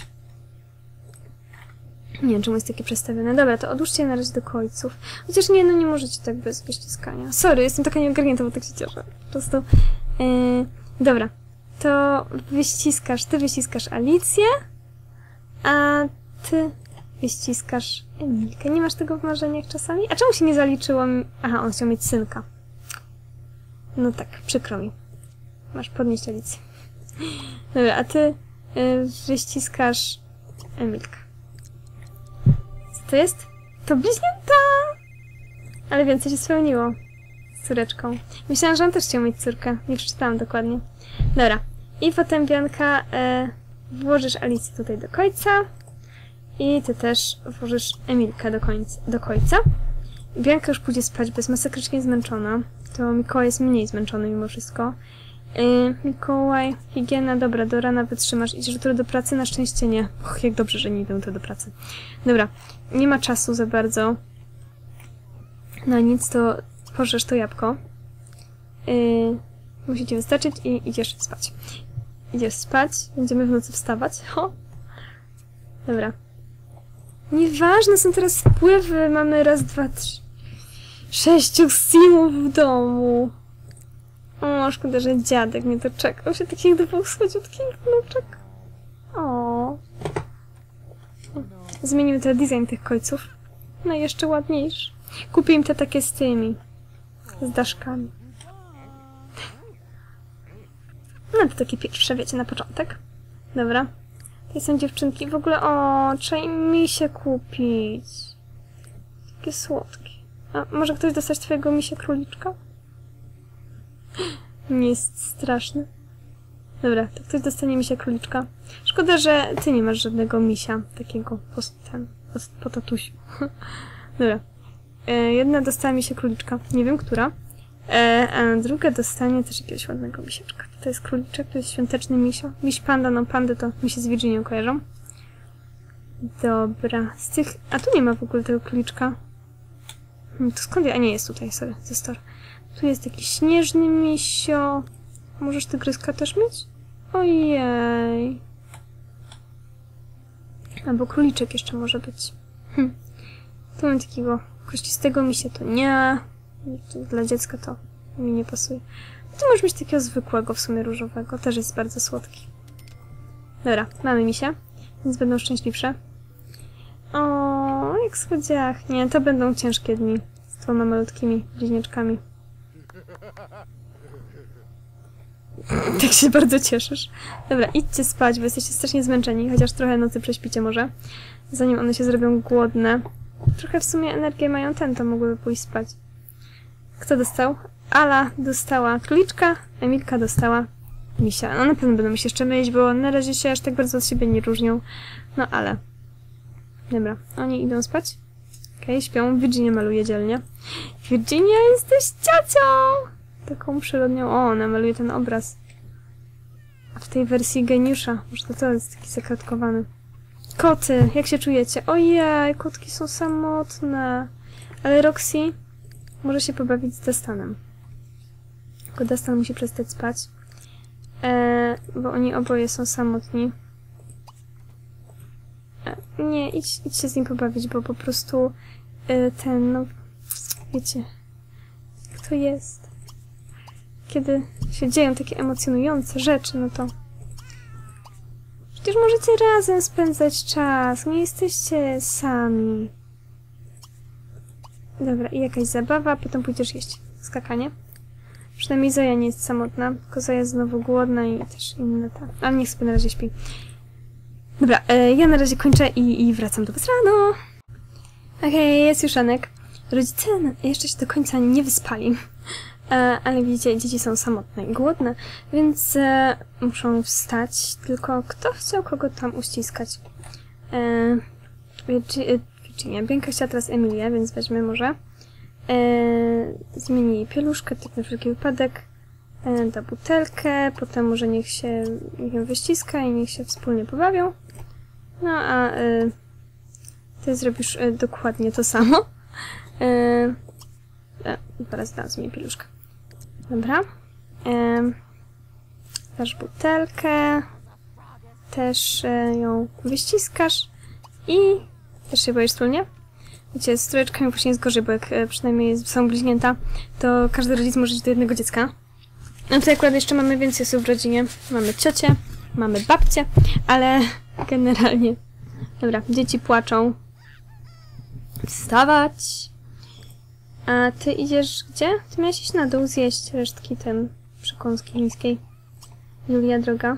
Nie wiem, czemu jest takie przestawione. Dobra, to odłóżcie je na razie do kojców. Chociaż nie, no nie możecie tak bez wyściskania. Sorry, jestem taka nieogarnięta, bo tak się cieszę. Po prostu... Yy, dobra. To wyściskasz, ty wyściskasz Alicję, a ty wyściskasz Emilkę. Nie masz tego w marzeniach czasami? A czemu się nie zaliczyło? Aha, on chciał mieć synka. No tak, przykro mi. Masz podnieść Alicję. Dobra, a ty y, wyściskasz Emilkę. Co to jest? To bliźnięta! Ale więcej się spełniło z córeczką. Myślałam, że on też chciał mieć córkę. Nie przeczytałam dokładnie. Dobra. I potem, Bianka, y, włożysz Alicję tutaj do końca. I ty też włożysz Emilkę do, końca, do końca. Bianka już pójdzie spać, bo jest masakrycznie zmęczona. To Mikołaj jest mniej zmęczony mimo wszystko. Yy, Mikołaj, higiena, dobra, do rana wytrzymasz. Idziesz jutro do pracy? Na szczęście nie. Och, jak dobrze, że nie idę jutro do pracy. Dobra, nie ma czasu za bardzo. No nic, to pożesz to jabłko. Yy, musicie wystarczyć i idziesz spać. Idziesz spać, będziemy w nocy wstawać. Ho! Dobra. Nieważne, są teraz wpływy. Mamy raz, dwa, trzy... Sześciu simów w domu. O, szkoda, że dziadek nie doczekał się takich dwóch słodziutkich wnuczek. O. Zmienimy ten design tych kojców. No i jeszcze ładniejszy. Kupię im te takie z tymi. Z daszkami. No to takie pierwsze, wiecie, na początek. Dobra. To są dziewczynki. W ogóle, o, trzeba im misie kupić. Takie słodkie. A może ktoś dostać twojego misia króliczka? Nie jest straszny. Dobra, to ktoś dostanie misia króliczka. Szkoda, że ty nie masz żadnego misia takiego po, ten, po, po tatusiu. Dobra. E, jedna dostała misia króliczka. Nie wiem, która. E, a druga dostanie też jakiegoś ładnego misiaczka. To jest króliczek, to jest świąteczny misio. Miś panda, no pandy to mi się z Virginią kojarzą. Dobra, z tych... A tu nie ma w ogóle tego króliczka. Hmm, to skąd ja? A nie, jest tutaj, sorry, ze store. Tu jest jakiś śnieżny misio. Możesz tygryska też mieć? Ojej. Albo króliczek jeszcze może być. Hm. Tu mam takiego kościstego misia, to nie. To dla dziecka to mi nie pasuje. Tu możesz mieć takiego zwykłego, w sumie różowego. Też jest bardzo słodki. Dobra, mamy misia, więc będą szczęśliwsze. O, jak słodziach. Nie, to będą ciężkie dni z dwoma malutkimi bliźniaczkami. Tak się bardzo cieszysz. Dobra, idźcie spać, bo jesteście strasznie zmęczeni, chociaż trochę nocy prześpicie może, zanim one się zrobią głodne. Trochę w sumie energię mają ten, to mogłyby pójść spać. Kto dostał? Ala dostała króliczka, Emilka dostała misia. No na pewno będą mi się jeszcze mylić, bo na razie się aż tak bardzo od siebie nie różnią. No ale... Dobra, oni idą spać. Okej, okay, śpią. Virginia maluje dzielnie. Virginia, jesteś ciocią! Taką przyrodnią. O, ona maluje ten obraz. A w tej wersji geniusza. Może to to jest taki zakratkowany. Koty, jak się czujecie? Ojej, kotki są samotne. Ale Roxy może się pobawić z Dustanem. Tylko Dustan musi przestać spać. Eee, bo oni oboje są samotni. Eee, nie, idź, idź się z nim pobawić, bo po prostu e, ten, no, wiecie, jak to jest. Kiedy się dzieją takie emocjonujące rzeczy, no to przecież możecie razem spędzać czas, nie jesteście sami. Dobra, i jakaś zabawa, a potem pójdziesz jeść skakanie. Przynajmniej Zoja nie jest samotna, tylko Zoja jest znowu głodna i też inne tak. Ale niech sobie na razie śpi. Dobra, e, ja na razie kończę i, i wracam do was rano. Okej, okay, jest już ranek. Rodzice jeszcze się do końca nie wyspali. E, ale widzicie, dzieci są samotne i głodne, więc e, muszą wstać. Tylko kto chciał kogo tam uściskać? E, Virginia. Bianka chciała teraz Emilię, więc weźmy może. E, zmieni jej pieluszkę, tak na wszelki wypadek. E, da butelkę, potem może niech się niech ją wyściska i niech się wspólnie pobawią. No a e, ty zrobisz e, dokładnie to samo. E, e, teraz dam zmienię pieluszkę. Dobra. E, dasz butelkę. Też e, ją wyściskasz. I też się boisz wspólnie? Wiecie, z trójeczkami właśnie jest gorzej, bo jak e, przynajmniej jest, są bliźnięta, to każdy rodzic może iść do jednego dziecka. No tutaj akurat jeszcze mamy więcej osób w rodzinie. Mamy ciocię, mamy babcię, ale generalnie... Dobra, dzieci płaczą. Wstawać! A ty idziesz gdzie? Ty miałeś iść na dół zjeść resztki ten przekąski chińskiej. Julia droga.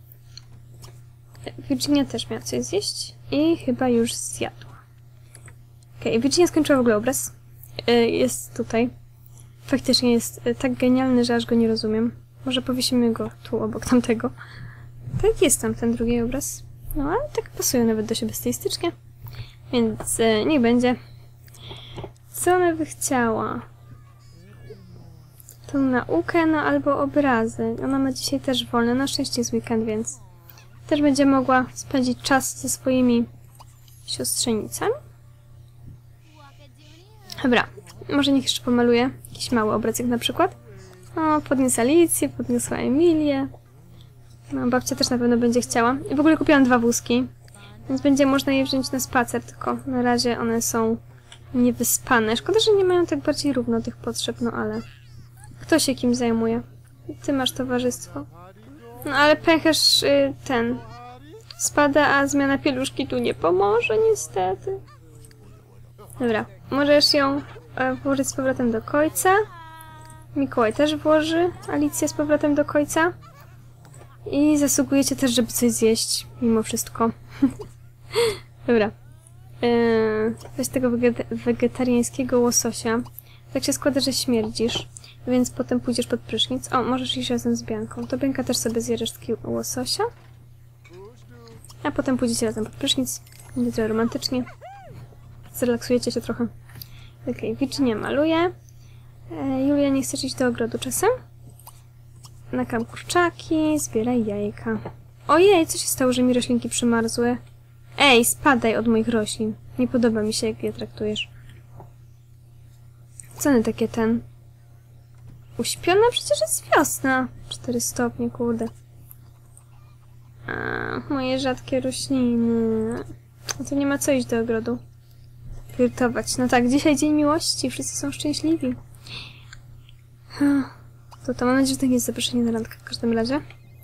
Virginia też miała coś zjeść i chyba już zjadła. Okej, okay, Virginia skończyła w ogóle obraz. Yy, jest tutaj. Faktycznie jest tak genialny, że aż go nie rozumiem. Może powiesimy go tu obok tamtego. Tak jest tam ten drugi obraz. No ale tak pasują nawet do siebie stylistycznie. Więc yy, niech będzie. Co ona by chciała? Tą naukę, no albo obrazy. Ona ma dzisiaj też wolne. Na szczęście jest weekend, więc też będzie mogła spędzić czas ze swoimi siostrzenicami. Dobra, może niech jeszcze pomaluje jakiś mały obrazek na przykład. O, podniosła Alicję, podniosła Emilię. No, babcia też na pewno będzie chciała. I w ogóle kupiłam dwa wózki, więc będzie można je wziąć na spacer, tylko na razie one są niewyspane. Szkoda, że nie mają tak bardziej równo tych potrzeb, no ale kto się kim zajmuje? Ty masz towarzystwo. No ale pęcherz y, ten spada, a zmiana pieluszki tu nie pomoże niestety. Dobra, możesz ją e, włożyć z powrotem do końca. Mikołaj też włoży Alicję z powrotem do końca. I zasługujecie też, żeby coś zjeść, mimo wszystko. Dobra. Yy, weź tego wegetariańskiego łososia. Tak się składa, że śmierdzisz, więc potem pójdziesz pod prysznic. O, możesz iść razem z Bianką. To Bianka też sobie zje resztki łososia. A potem pójdziecie razem pod prysznic. Będzie trochę romantycznie. Zrelaksujecie się trochę. Okej, okay, Virginia maluje. E, Julia, nie chcesz iść do ogrodu czasem? Nakarm kurczaki, zbieraj jajka. Ojej, co się stało, że mi roślinki przymarzły? Ej, spadaj od moich roślin. Nie podoba mi się, jak je traktujesz. Ceny takie ten... Uśpiona? Przecież jest wiosna. cztery stopnie, kurde. A, moje rzadkie rośliny. No to nie ma co iść do ogrodu. Flirtować. No tak, dzisiaj dzień miłości. Wszyscy są szczęśliwi. To to mam nadzieję, że to nie jest zaproszenie na randkę w każdym razie.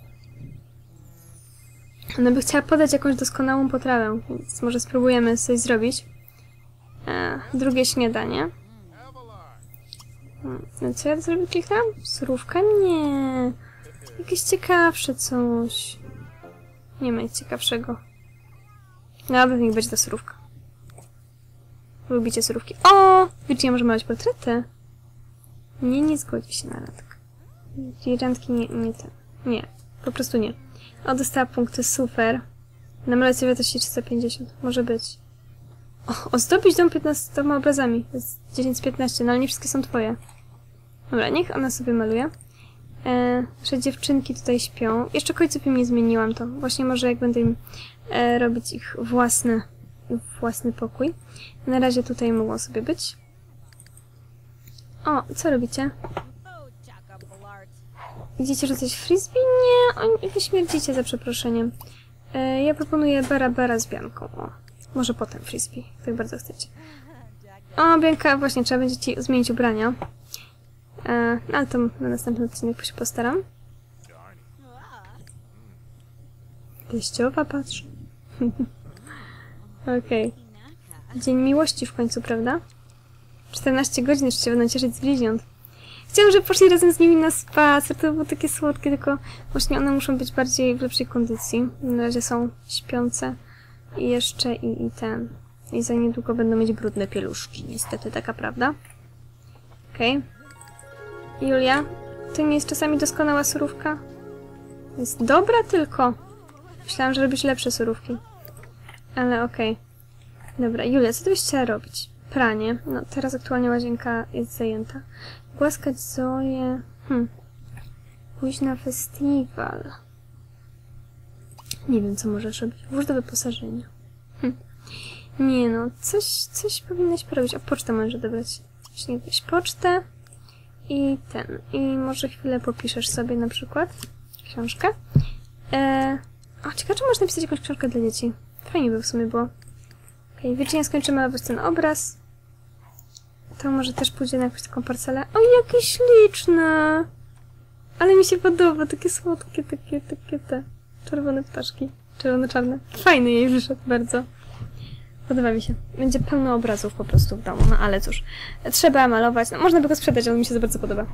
Ona by chciała podać jakąś doskonałą potrawę, więc może spróbujemy coś zrobić. E, drugie śniadanie. No co ja zrobię? Klikam? Surówka? Nie. Jakieś ciekawsze coś. Nie ma nic ciekawszego. No, niech będzie ta surówka. Lubicie surówki. O! Virginia może malować portrety? Nie, nie zgodzi się na randkę. Czyli randki nie, nie te. Nie, po prostu nie. O, dostała punkty, super. Namalać sobie wartości trzysta pięćdziesiąt. Może być. O, ozdobić dom piętnastoma obrazami. To jest dziesięć z piętnastu, no ale nie wszystkie są twoje. Dobra, niech ona sobie maluje. E, nasze dziewczynki tutaj śpią. Jeszcze końców im nie zmieniłam to. Właśnie może jak będę im e, robić ich własny, własny pokój. Na razie tutaj mogą sobie być. O, co robicie? Idziecie rzucać frisbee? Nie, oni wy śmierdzicie za przeproszeniem. E, ja proponuję bara bara z Bianką. O, może potem frisbee, tak bardzo chcecie. O, Bianka, właśnie trzeba będzie ci zmienić ubrania. E, ale to na następny odcinek się postaram. Teściowa patrzy. Okej. Okay. Dzień miłości w końcu, prawda? czternaście godzin jeszcze się będą cieszyć z bliźniąt. Chciałam, żeby poszli razem z nimi na spacer, to było takie słodkie, tylko właśnie one muszą być bardziej w lepszej kondycji. Na razie są śpiące i jeszcze i, i ten. I za niedługo będą mieć brudne pieluszki, niestety, taka prawda. Okej. Okay. Julia, to nie jest czasami doskonała surówka? Jest dobra tylko. Myślałam, że robisz lepsze surówki. Ale okej. Okay. Dobra, Julia, co ty byś chciała robić? Pranie. No, teraz aktualnie łazienka jest zajęta. Głaskać Zoję. Hm. Pójść na festiwal. Nie wiem, co możesz robić. Włóż do wyposażenia. Hm. Nie no, coś, coś powinnaś porobić. O, pocztę możesz odebrać. Właśnie weź pocztę i ten. I może chwilę popiszesz sobie na przykład książkę. Eee... O, ciekawe, czy można napisać jakąś książkę dla dzieci. Fajnie by w sumie było. Okej, okay, Virginia skończy malować ten obraz. To może też pójdzie na jakąś taką parcelę. O, jakie śliczne! Ale mi się podoba, takie słodkie, takie, takie te czerwone ptaszki. Czerwono-czarne. Fajny jej wyszedł bardzo. Podoba mi się. Będzie pełno obrazów po prostu w domu, no ale cóż. Trzeba malować. No, można by go sprzedać, ale mi się to bardzo podoba.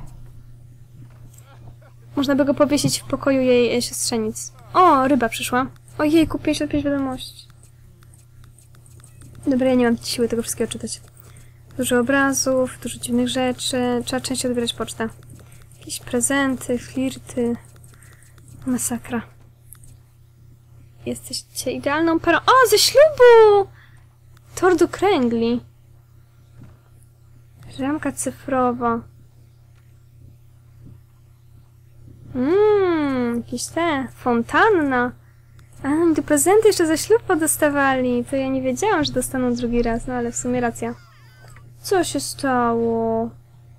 Można by go powiesić w pokoju jej siostrzenic. O, ryba przyszła. Ojejku, pięćdziesiąt pięć wiadomości. Dobra, ja nie mam siły tego wszystkiego czytać. Dużo obrazów, dużo dziwnych rzeczy. Trzeba częściej odbierać pocztę. Jakieś prezenty, flirty. Masakra. Jesteście idealną parą. O, ze ślubu! Tor do kręgli. Ramka cyfrowa. Mmm, jakieś te. Fontanna. A, tu prezenty jeszcze ze ślubu dostawali. To ja nie wiedziałam, że dostaną drugi raz, no ale w sumie racja. Co się stało?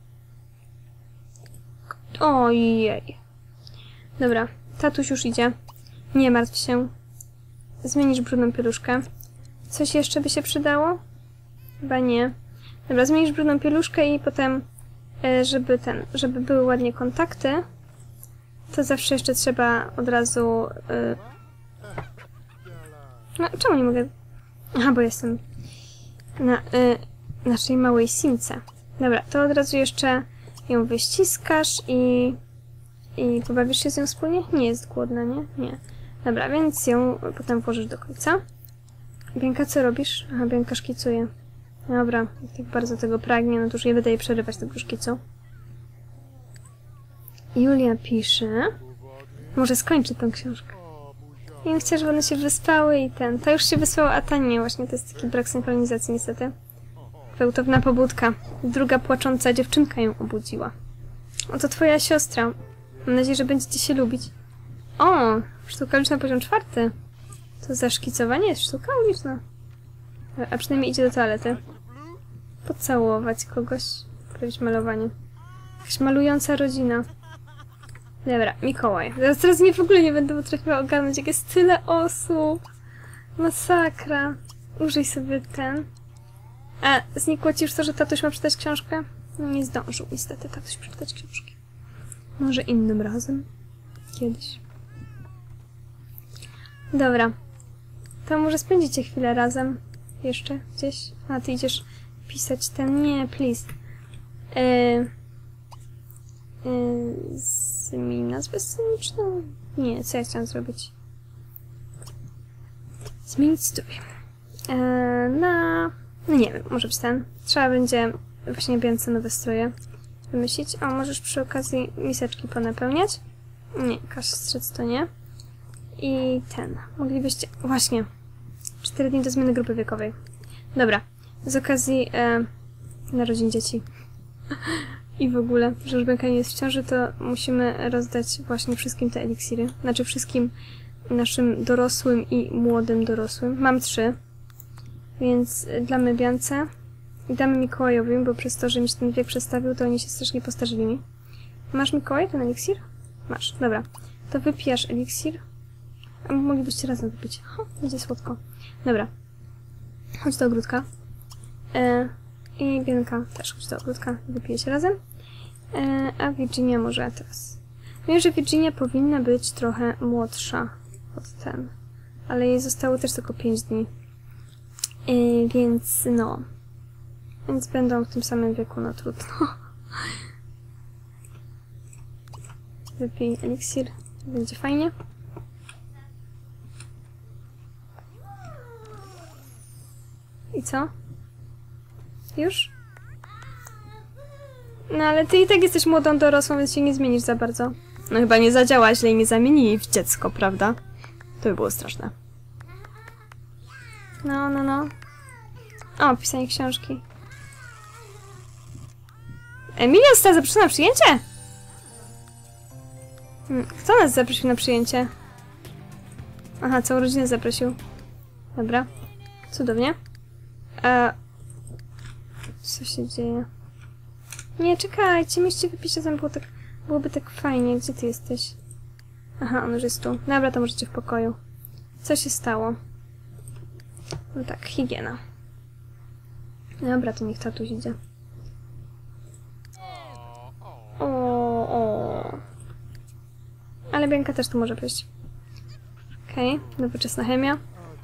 Ojej. Dobra, tatuś już idzie. Nie martw się. Zmienisz brudną pieluszkę. Coś jeszcze by się przydało? Chyba nie. Dobra, zmienisz brudną pieluszkę i potem, żeby ten, żeby były ładnie kontakty, to zawsze jeszcze trzeba od razu... No, czemu nie mogę... Aha, bo jestem na y, naszej małej simce. Dobra, to od razu jeszcze ją wyściskasz i... I pobawisz się z nią wspólnie? Nie jest głodna, nie? Nie. Dobra, więc ją potem włożysz do końca. Bianka, co robisz? Aha, Bianka szkicuje. Dobra, jak tak bardzo tego pragnie, no to już nie będę jej przerywać tego szkicu. Julia pisze... Może skończy tę książkę. Ja chcę, żeby one się wyspały i ten... Ta już się wyspała, a ta nie. Właśnie to jest taki brak synchronizacji niestety. Gwałtowna pobudka. Druga płacząca dziewczynka ją obudziła. Oto twoja siostra. Mam nadzieję, że będziecie się lubić. O! Sztuka uliczna poziom czwarty. To zaszkicowanie jest sztuka uliczna. A przynajmniej idzie do toalety. Pocałować kogoś. Poprawić malowanie. Jakaś malująca rodzina. Dobra, Mikołaj. Teraz, teraz nie w ogóle nie będę potrafiła ogarnąć, jak jest tyle osób. Masakra. Użyj sobie ten. A znikło ci już to, że tatuś ma przeczytać książkę? No nie zdążył niestety tatuś przeczytać książki. Może innym razem. Kiedyś. Dobra. To może spędzicie chwilę razem. Jeszcze gdzieś. A, ty idziesz pisać ten... Nie, please. Yy... Yy... Zmień nazwę sceniczną? Nie, co ja chciałam zrobić? Zmienić strój. Yy, na... No nie wiem, może być ten. Trzeba będzie właśnie biance nowe stroje wymyślić. O, możesz przy okazji miseczki ponapełniać. Nie, kasz strzec to nie. I ten. Moglibyście... Właśnie. Cztery dni do zmiany grupy wiekowej. Dobra. Z okazji e, narodzin dzieci. I w ogóle, że już Blanka nie jest w ciąży, to musimy rozdać właśnie wszystkim te eliksiry. Znaczy wszystkim naszym dorosłym i młodym dorosłym. Mam trzy. Więc damy Biance i damy Mikołajowi, bo przez to, że mi się ten wiek przestawił, to oni się strasznie postarzyli mi. Masz, Mikołaj, ten eliksir? Masz, dobra. To wypijasz eliksir. A moglibyście razem wypić. O, będzie słodko. Dobra. Chodź do ogródka. E, I Bianka też chodź do ogródka. Wypijecie razem. E, a Virginia może teraz. Wiem, że Virginia powinna być trochę młodsza od ten. Ale jej zostało też tylko pięć dni. E, więc no. Więc będą w tym samym wieku, no trudno. Wypij eliksir. Będzie fajnie. I co? Już? No ale ty i tak jesteś młodą dorosłą, więc się nie zmienisz za bardzo. No chyba nie zadziała źle i nie zamienili w dziecko, prawda? To by było straszne. No, no, no. O, pisanie książki. Emilia została zaproszona na przyjęcie? Hmm, kto nas zaprosił na przyjęcie? Aha, całą rodzinę zaprosił. Dobra. Cudownie. A... Co się dzieje? Nie, czekajcie, mieście wypić, tam było tak, byłoby tak fajnie. Gdzie ty jesteś? Aha, on już jest tu. Dobra, to możecie w pokoju. Co się stało? No tak, higiena. Dobra, to niech tatuś idzie. O, o. Ale Bianka też tu może być. Okej, okay, nowoczesna chemia.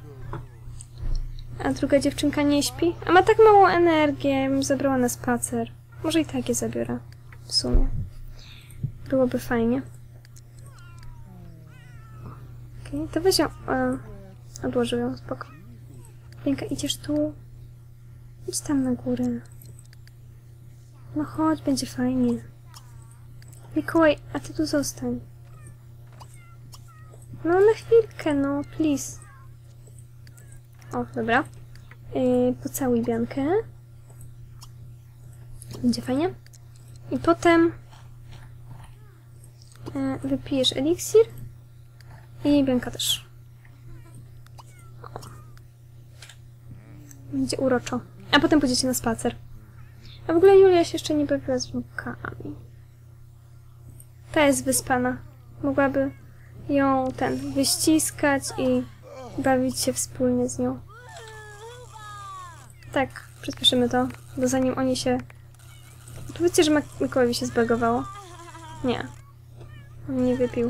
A druga dziewczynka nie śpi? A ma tak małą energię, ja bym zabrała na spacer. Może i tak je zabiorę. W sumie. Byłoby fajnie. Okej, okay, to weź ją... E, odłożył ją, spoko. Bianka, idziesz tu? Idź tam na górę. No chodź, będzie fajnie. Mikołaj, a ty tu zostań. No na chwilkę, no, please. O, dobra. Yy, pocałuj Biankę. Będzie fajnie. I potem yy, wypijesz eliksir. I Bianka też. O. Będzie uroczo. A potem pójdziecie na spacer. A w ogóle Julia się jeszcze nie bawiła z wnukami. Ta jest wyspana. Mogłaby ją ten wyściskać i bawić się wspólnie z nią. Tak, przyspieszymy to, bo zanim oni się... Powiedzcie, że Mikołajowi się zbagowało. Nie. On nie wypił.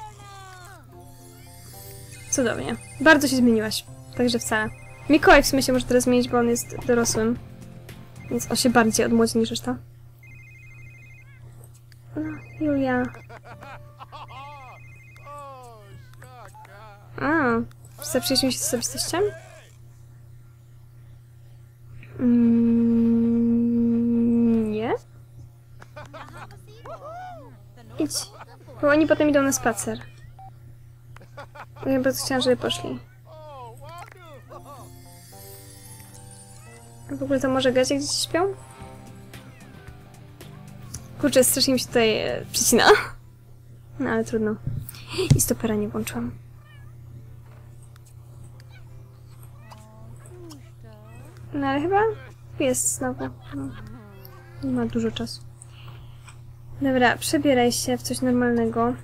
Cudownie. Bardzo się zmieniłaś. Także wcale. Mikołaj w sumie się może teraz zmienić, bo on jest dorosłym. Więc on się bardziej odmłodzi niż reszta. No, Julia. A, zaprzyjaźnił się z osobistością? Mm, nie? Idź. Bo oni potem idą na spacer. Ja bardzo chciałam, żeby poszli. W ogóle to może gacie gdzieś śpią? Kurczę, strasznie mi się tutaj e, przycina. No ale trudno. I stopera nie włączyłam. No ale chyba jest znowu. No. Nie ma dużo czasu. Dobra, przebieraj się w coś normalnego.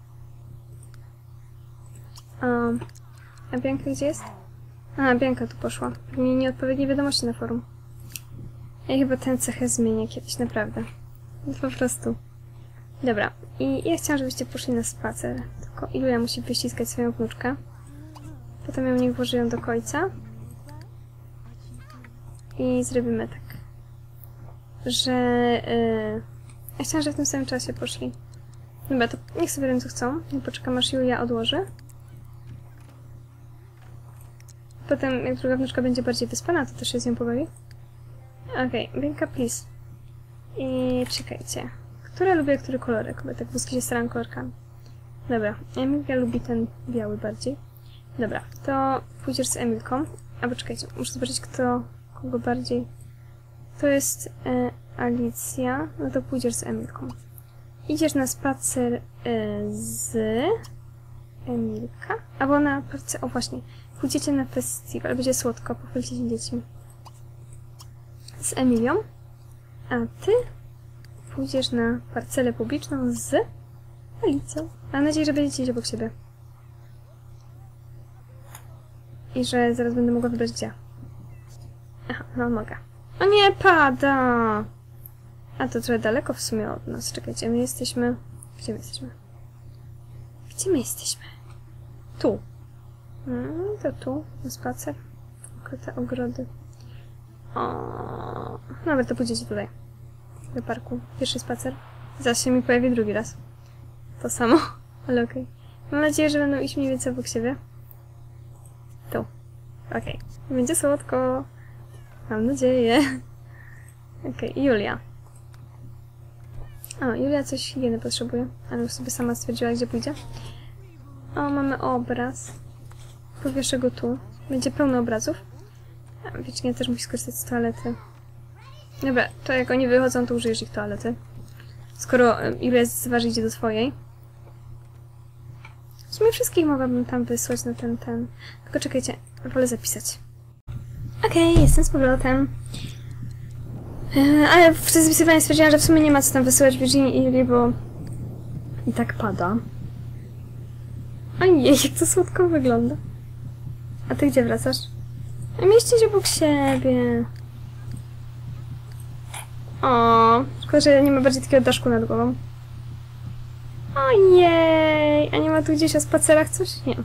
A, a Bianka gdzie jest? A, Bianka tu poszła. Pewnie nieodpowiednie wiadomości na forum. Ja chyba tę cechę zmienię kiedyś, naprawdę. Po prostu. Dobra, i ja chciałam, żebyście poszli na spacer. Tylko Iluja musi wyściskać swoją wnuczkę. Potem ją niech włoży ją do końca. I zrobimy tak, że... Yy, ja chciałam, że w tym samym czasie poszli. Dobra, to niech sobie robią co chcą. Ja poczekam, aż Julia odłoży. Potem, jak druga wnuczka będzie bardziej wyspana, to też się z nią pobawi. Okej, okay, Bianka, please. I czekajcie. Która lubi który kolorek? Bo tak wózki się staram kolorkami. Dobra, Emilia lubi ten biały bardziej. Dobra, to pójdziesz z Emilką. Albo czekajcie, muszę zobaczyć, kto kogo bardziej. To jest e, Alicja. No to pójdziesz z Emilką. Idziesz na spacer e, z Emilka. Albo na parce. O właśnie. Pójdziecie na festiwal. Będzie słodko. Pochwalcie się dziećmi. Z Emilią. A ty pójdziesz na parcelę publiczną z Alicją. Mam nadzieję, że będziecie iść obok siebie. I że zaraz będę mogła wybrać gdzie. Aha, no mogę. O nie, pada! A to trochę daleko w sumie od nas. Czekajcie, my jesteśmy... Gdzie my jesteśmy? Gdzie my jesteśmy? Tu. Hmm, to tu, na spacer. Te ogrody. O, dobra, to pójdziecie tutaj. Do parku. Pierwszy spacer. Zaś się mi pojawi drugi raz. To samo, ale okej. Okay. Mam nadzieję, że będą iść mniej więcej obok siebie. Tu. Okej. Okay. Będzie słodko. Mam nadzieję. Okej, okay. Julia. O, Julia coś higieny potrzebuje, ale już sobie sama stwierdziła, gdzie pójdzie. O, mamy obraz. Powieszę go tu. Będzie pełno obrazów. A Virginia też musi skorzystać z toalety. Dobra, to jak oni wychodzą, to użyjesz ich toalety. Skoro Julia zważy idzie do swojej. W sumie wszystkich mogłabym tam wysłać na ten, ten. Tylko czekajcie, wolę zapisać. Okej, okay, jestem z powrotem. Eee, ale w tym zapisywaniu stwierdziłam, że w sumie nie ma co tam wysyłać Virginii i Julii, bo i tak pada. Ojej, jak to słodko wygląda. A ty gdzie wracasz? Mieści się obok siebie. O, szkoda, że nie ma bardziej takiego daszku nad głową. Ojej, a nie ma tu gdzieś o spacerach coś? Nie.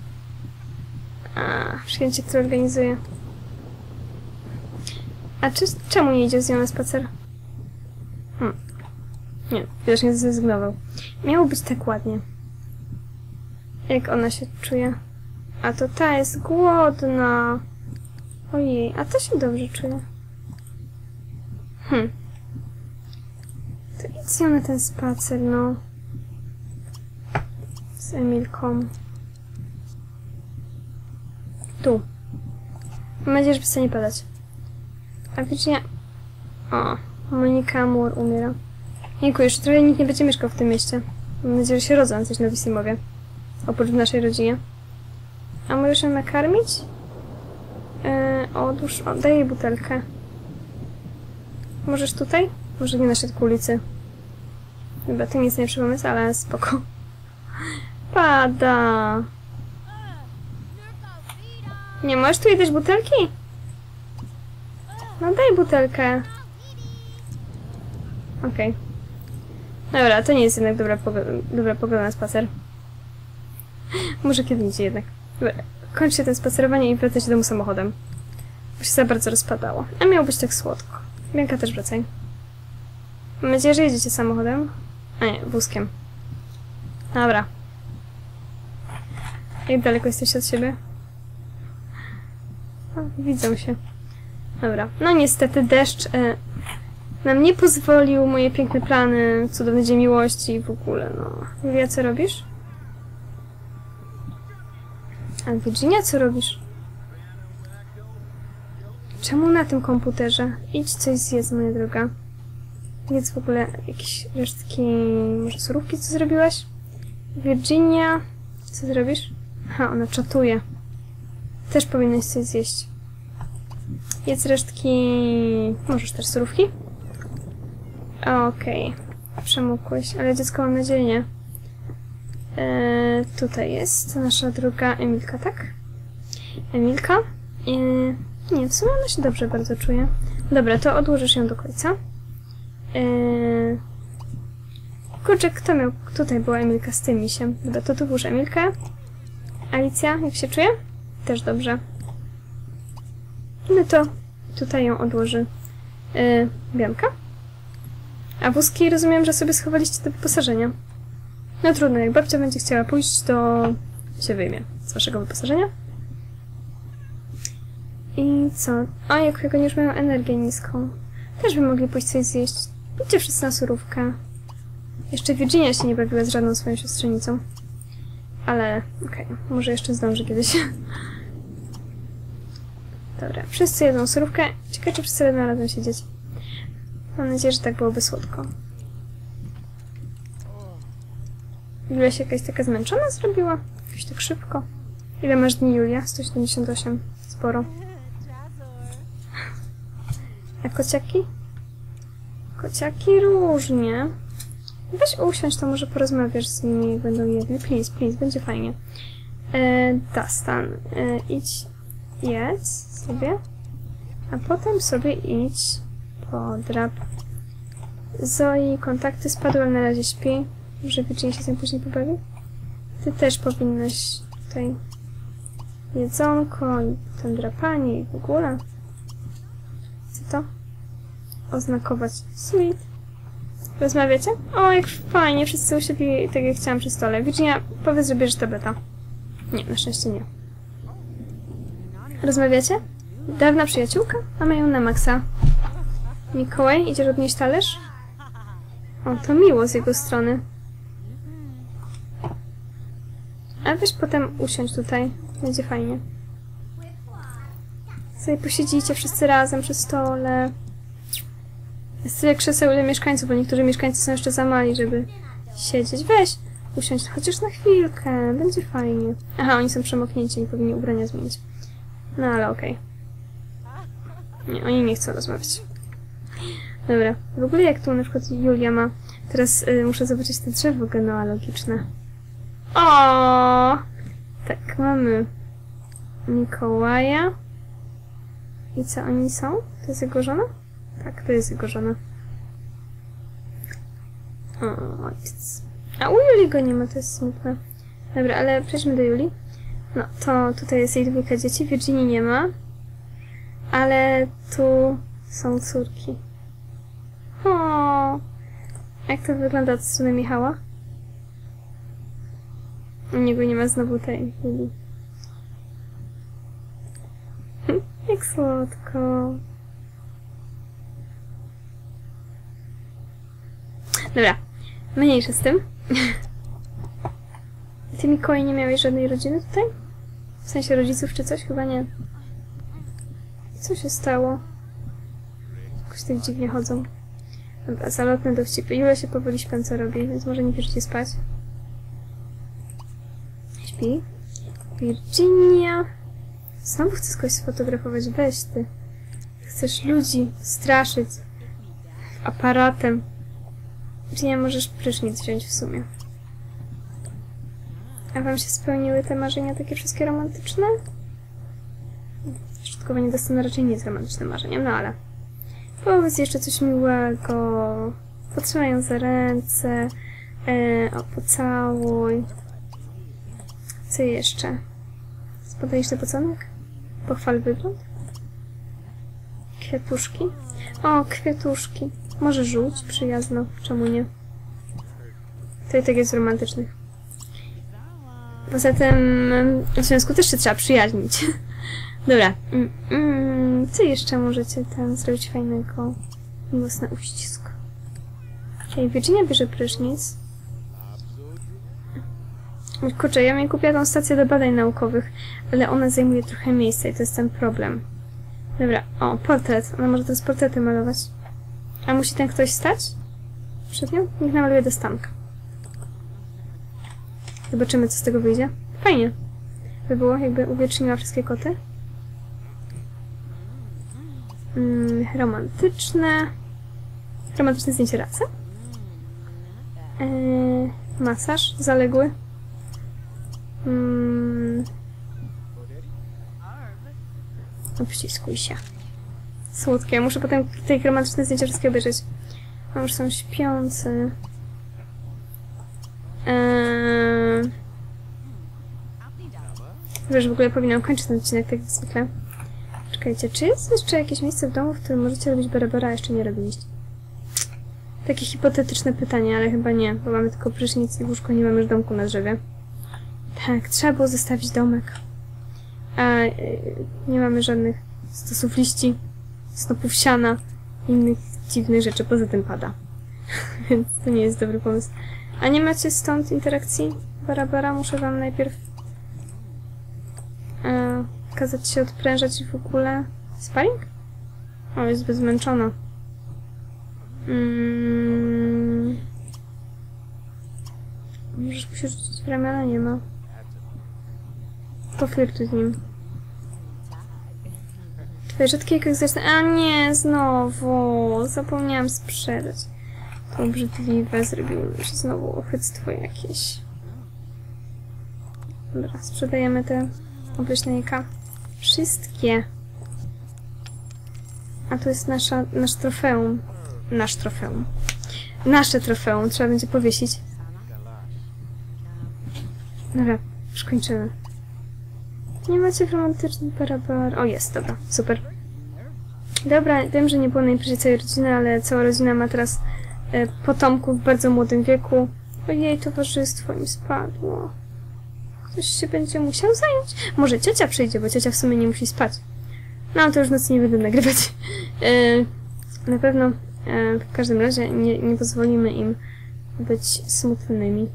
A, przyjęcie, które organizuje. A czy, czemu nie idzie z nią na spacer? Hmm. Nie, widocznie zrezygnował. Miało być tak ładnie. Jak ona się czuje? A to ta jest głodna. Ojej, a ta się dobrze czuje. Hm. To idź z nią na ten spacer, no. Z Emilką. Tu. Mam nadzieję, że przestanie padać. A Virginia... O, Monika Moore umiera. Jejku, już trochę nikt nie będzie mieszkał w tym mieście. Mam nadzieję, że się rodzą coś na Wisimowie. Oprócz w naszej rodzinie. A możesz ją nakarmić? Yy, odłóż... O, daj jej butelkę. Możesz tutaj? Może nie na środku ulicy. Chyba to nie jest najlepszy pomysł, ale spoko. Pada! Nie możesz tu jej dać butelki? No daj butelkę. Okej. Okay. Dobra, to nie jest jednak dobra pogoda, dobra pogoda na spacer. Może kiedy indziej jednak. Dobra, kończcie ten spacerowanie i wracajcie do domu samochodem. Bo się za bardzo rozpadało. A miało być tak słodko. Bianka też wracaj. Mam nadzieję, że jedziecie samochodem. A nie, wózkiem. Dobra. Jak daleko jesteście od siebie? O, widzą się. Dobra. No niestety deszcz e, nam nie pozwolił moje piękne plany, cudowny dzień miłości i w ogóle, no. Julia, co robisz? A Virginia, co robisz? Czemu na tym komputerze? Idź coś zjedz, moja droga. Jedz w ogóle jakieś resztki... Może surówki, co zrobiłaś? Virginia... Co zrobisz? Aha, ona czatuje. Też powinnaś coś zjeść. Jedz resztki... Możesz też surówki? Okej. Okay. Przemógłeś, ale dziecko mam nadzieję nie. Eee, tutaj jest nasza druga Emilka, tak? Emilka? Eee, nie, w sumie ona się dobrze bardzo czuje. Dobra, to odłożysz ją do końca. Eee, kurczę, kto miał... Tutaj była Emilka z tym misiem. Dobra, to tu włóż Emilkę. Alicja, jak się czuje? Też dobrze. No to tutaj ją odłoży eee, Bianka. A wózki rozumiem, że sobie schowaliście do wyposażenia. No trudno, jak babcia będzie chciała pójść, to się wyjmie z waszego wyposażenia. I co? O, jak oni już mają energię niską. Też by mogli pójść coś zjeść. Idźcie wszyscy na surówkę. Jeszcze Virginia się nie bawiła z żadną swoją siostrzenicą. Ale okej, okay, może jeszcze zdąży kiedyś. Dobra, wszyscy jedzą surówkę. Ciekawe, czy wszyscy będą razem siedzieć. Mam nadzieję, że tak byłoby słodko. Julia się jakaś taka zmęczona zrobiła? Jakoś tak szybko. Ile masz dni, Julia? sto siedemdziesiąt osiem. Sporo. A kociaki? Kociaki różnie. Weź usiądź, to może porozmawiasz z nimi, jak będą jedli. Please, please, będzie fajnie. E, Dustin, e, idź jedz sobie, a potem sobie idź podrap. Zoe, kontakty spadły, ale na razie śpi. Może Virginia się z nią później pobawi? Ty też powinnaś tutaj jedzonko i ten drapanie i w ogóle. Co to? Oznakować. Sweet. Rozmawiacie? O, jak fajnie, wszyscy usiedli tak jak chciałam przy stole. Virginia, powiedz, że bierzesz tableta. Nie, na szczęście nie. Rozmawiacie? Dawna przyjaciółka? A mają na maksa. Mikołaj, idziesz odnieść talerz? O, to miło z jego strony. A weź potem usiądź tutaj. Będzie fajnie. Sobie posiedzicie wszyscy razem przy stole. Jest tyle krzeseł, ile mieszkańców, bo niektórzy mieszkańcy są jeszcze za mali, żeby siedzieć. Weź, usiądź chociaż na chwilkę. Będzie fajnie. Aha, oni są przemoknięci, nie powinni ubrania zmienić. No ale okej. Okay. Nie, oni nie chcą rozmawiać. Dobra, w ogóle jak tu na przykład Julia ma... Teraz y, muszę zobaczyć te drzewo genealogiczne. O, tak, mamy Mikołaja. I co oni są? To jest jego żona? Tak, to jest jego żona. O, ojciec. A u Julii go nie ma, to jest smutne. Dobra, ale przejdźmy do Julii. No, to tutaj jest jej dwójka dzieci, Virginii nie ma. Ale tu są córki. O, jak to wygląda od strony Michała? U niego nie ma znowu tej Julii. Jak słodko. Dobra, mniejsza z tym. Ty, Mikołaj, nie miałeś żadnej rodziny tutaj? W sensie rodziców czy coś? Chyba nie. Co się stało? Jakoś tak dziwnie chodzą. Dobra, zalotne dowcipy. Julia się powoli śpiąco robi, więc może nie bierzecie spać. Śpi. Virginia. Znowu chcesz kogoś sfotografować. Weź ty. Chcesz ludzi straszyć aparatem. Virginia, możesz prysznic wziąć w sumie. A wam się spełniły te marzenia takie wszystkie romantyczne? Szczotkowanie do sceny raczej nie jest romantycznym marzeniem, no ale... Powiedz jeszcze coś miłego. Potrzymaj ją za ręce. E, o, pocałuj. Co jeszcze? Spodajesz pocałunek? Pochwal wygląd? Kwiatuszki? O, kwiatuszki. Może żółć, przyjazno. Czemu nie? To i tak jest romantycznych. Poza tym w związku też się trzeba przyjaźnić. Dobra. Mm, mm, co jeszcze możecie tam zrobić fajnego? Miłosny uścisk. Okej, Virginia bierze prysznic. Kurczę, ja mi kupiłam tą stację do badań naukowych, ale ona zajmuje trochę miejsca i to jest ten problem. Dobra, o, portret. Ona może teraz portrety malować. A musi ten ktoś stać? Przed nią? Niech namaluje do stanka. Zobaczymy, co z tego wyjdzie. Fajnie. By było, jakby uwieczniła wszystkie koty. Mm, romantyczne. Romantyczne zdjęcie rasy. Eee, masaż zaległy. Mm. Obściskuj się. Słodkie. Muszę potem te romantyczne zdjęcia wszystkie obejrzeć. A już są śpiący. Eee... Wiesz, w ogóle powinnam kończyć ten odcinek, tak jak zwykle. Czekajcie, czy jest jeszcze jakieś miejsce w domu, w którym możecie robić barabara, a jeszcze nie robiliście? Takie hipotetyczne pytanie, ale chyba nie, bo mamy tylko prysznic i łóżko, nie mamy już domku na drzewie. Tak, trzeba było zostawić domek. A yy, nie mamy żadnych stosów liści, snopów siana, innych dziwnych rzeczy, poza tym pada. Więc to nie jest dobry pomysł. A nie macie stąd interakcji? Barabara, muszę wam najpierw yy, kazać się odprężać w ogóle. Sparring? O, jest zbyt zmęczona. Mm. Możesz mu się rzucić w ramiona? Nie ma. Poflirtuj z nim. Twoje rzadkie egzotyczne... A nie, znowu! Zapomniałam sprzedać. To obrzydliwe. Zrobiło mi się znowu ochyctwo jakieś. Dobra, sprzedajemy te obleśne jajka. Wszystkie. A to jest nasza, nasz trofeum. Nasz trofeum. Nasze trofeum. Trzeba będzie powiesić. Dobra, już kończymy. Nie macie romantycznych barabar. O, jest, dobra, super. Dobra, wiem, że nie było na imprezie całej rodziny, ale cała rodzina ma teraz e, potomków w bardzo młodym wieku. Ojej, towarzystwo im spadło. Ktoś się będzie musiał zająć. Może ciocia przyjdzie, bo ciocia w sumie nie musi spać. No, to już nocy nie będę nagrywać. E, na pewno e, w każdym razie nie, nie pozwolimy im być smutnymi.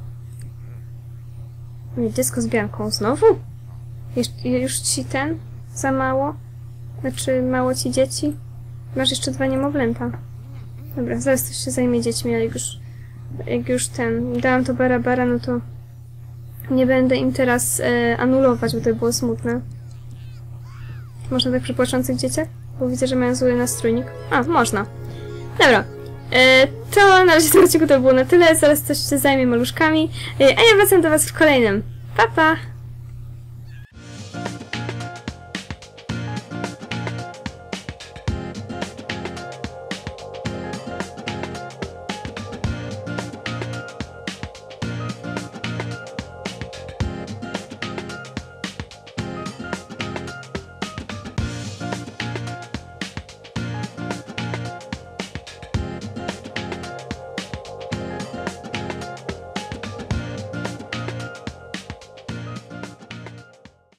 Nie, dziecko z Bianką znowu? Jeszcze, już ci ten? Za mało? Znaczy, mało ci dzieci? Masz jeszcze dwa niemowlęta. Dobra, zaraz coś się zajmie dziećmi, ale jak już, jak już ten... Dałam to barabara, no to nie będę im teraz e, anulować, bo to było smutne. Można tak przy płaczących dzieciach? Bo widzę, że mają zły nastrójnik. A, można. Dobra. E, to na razie w tym odcinku to było na tyle. Zaraz coś się zajmie maluszkami. E, a ja wracam do was w kolejnym. Pa, pa!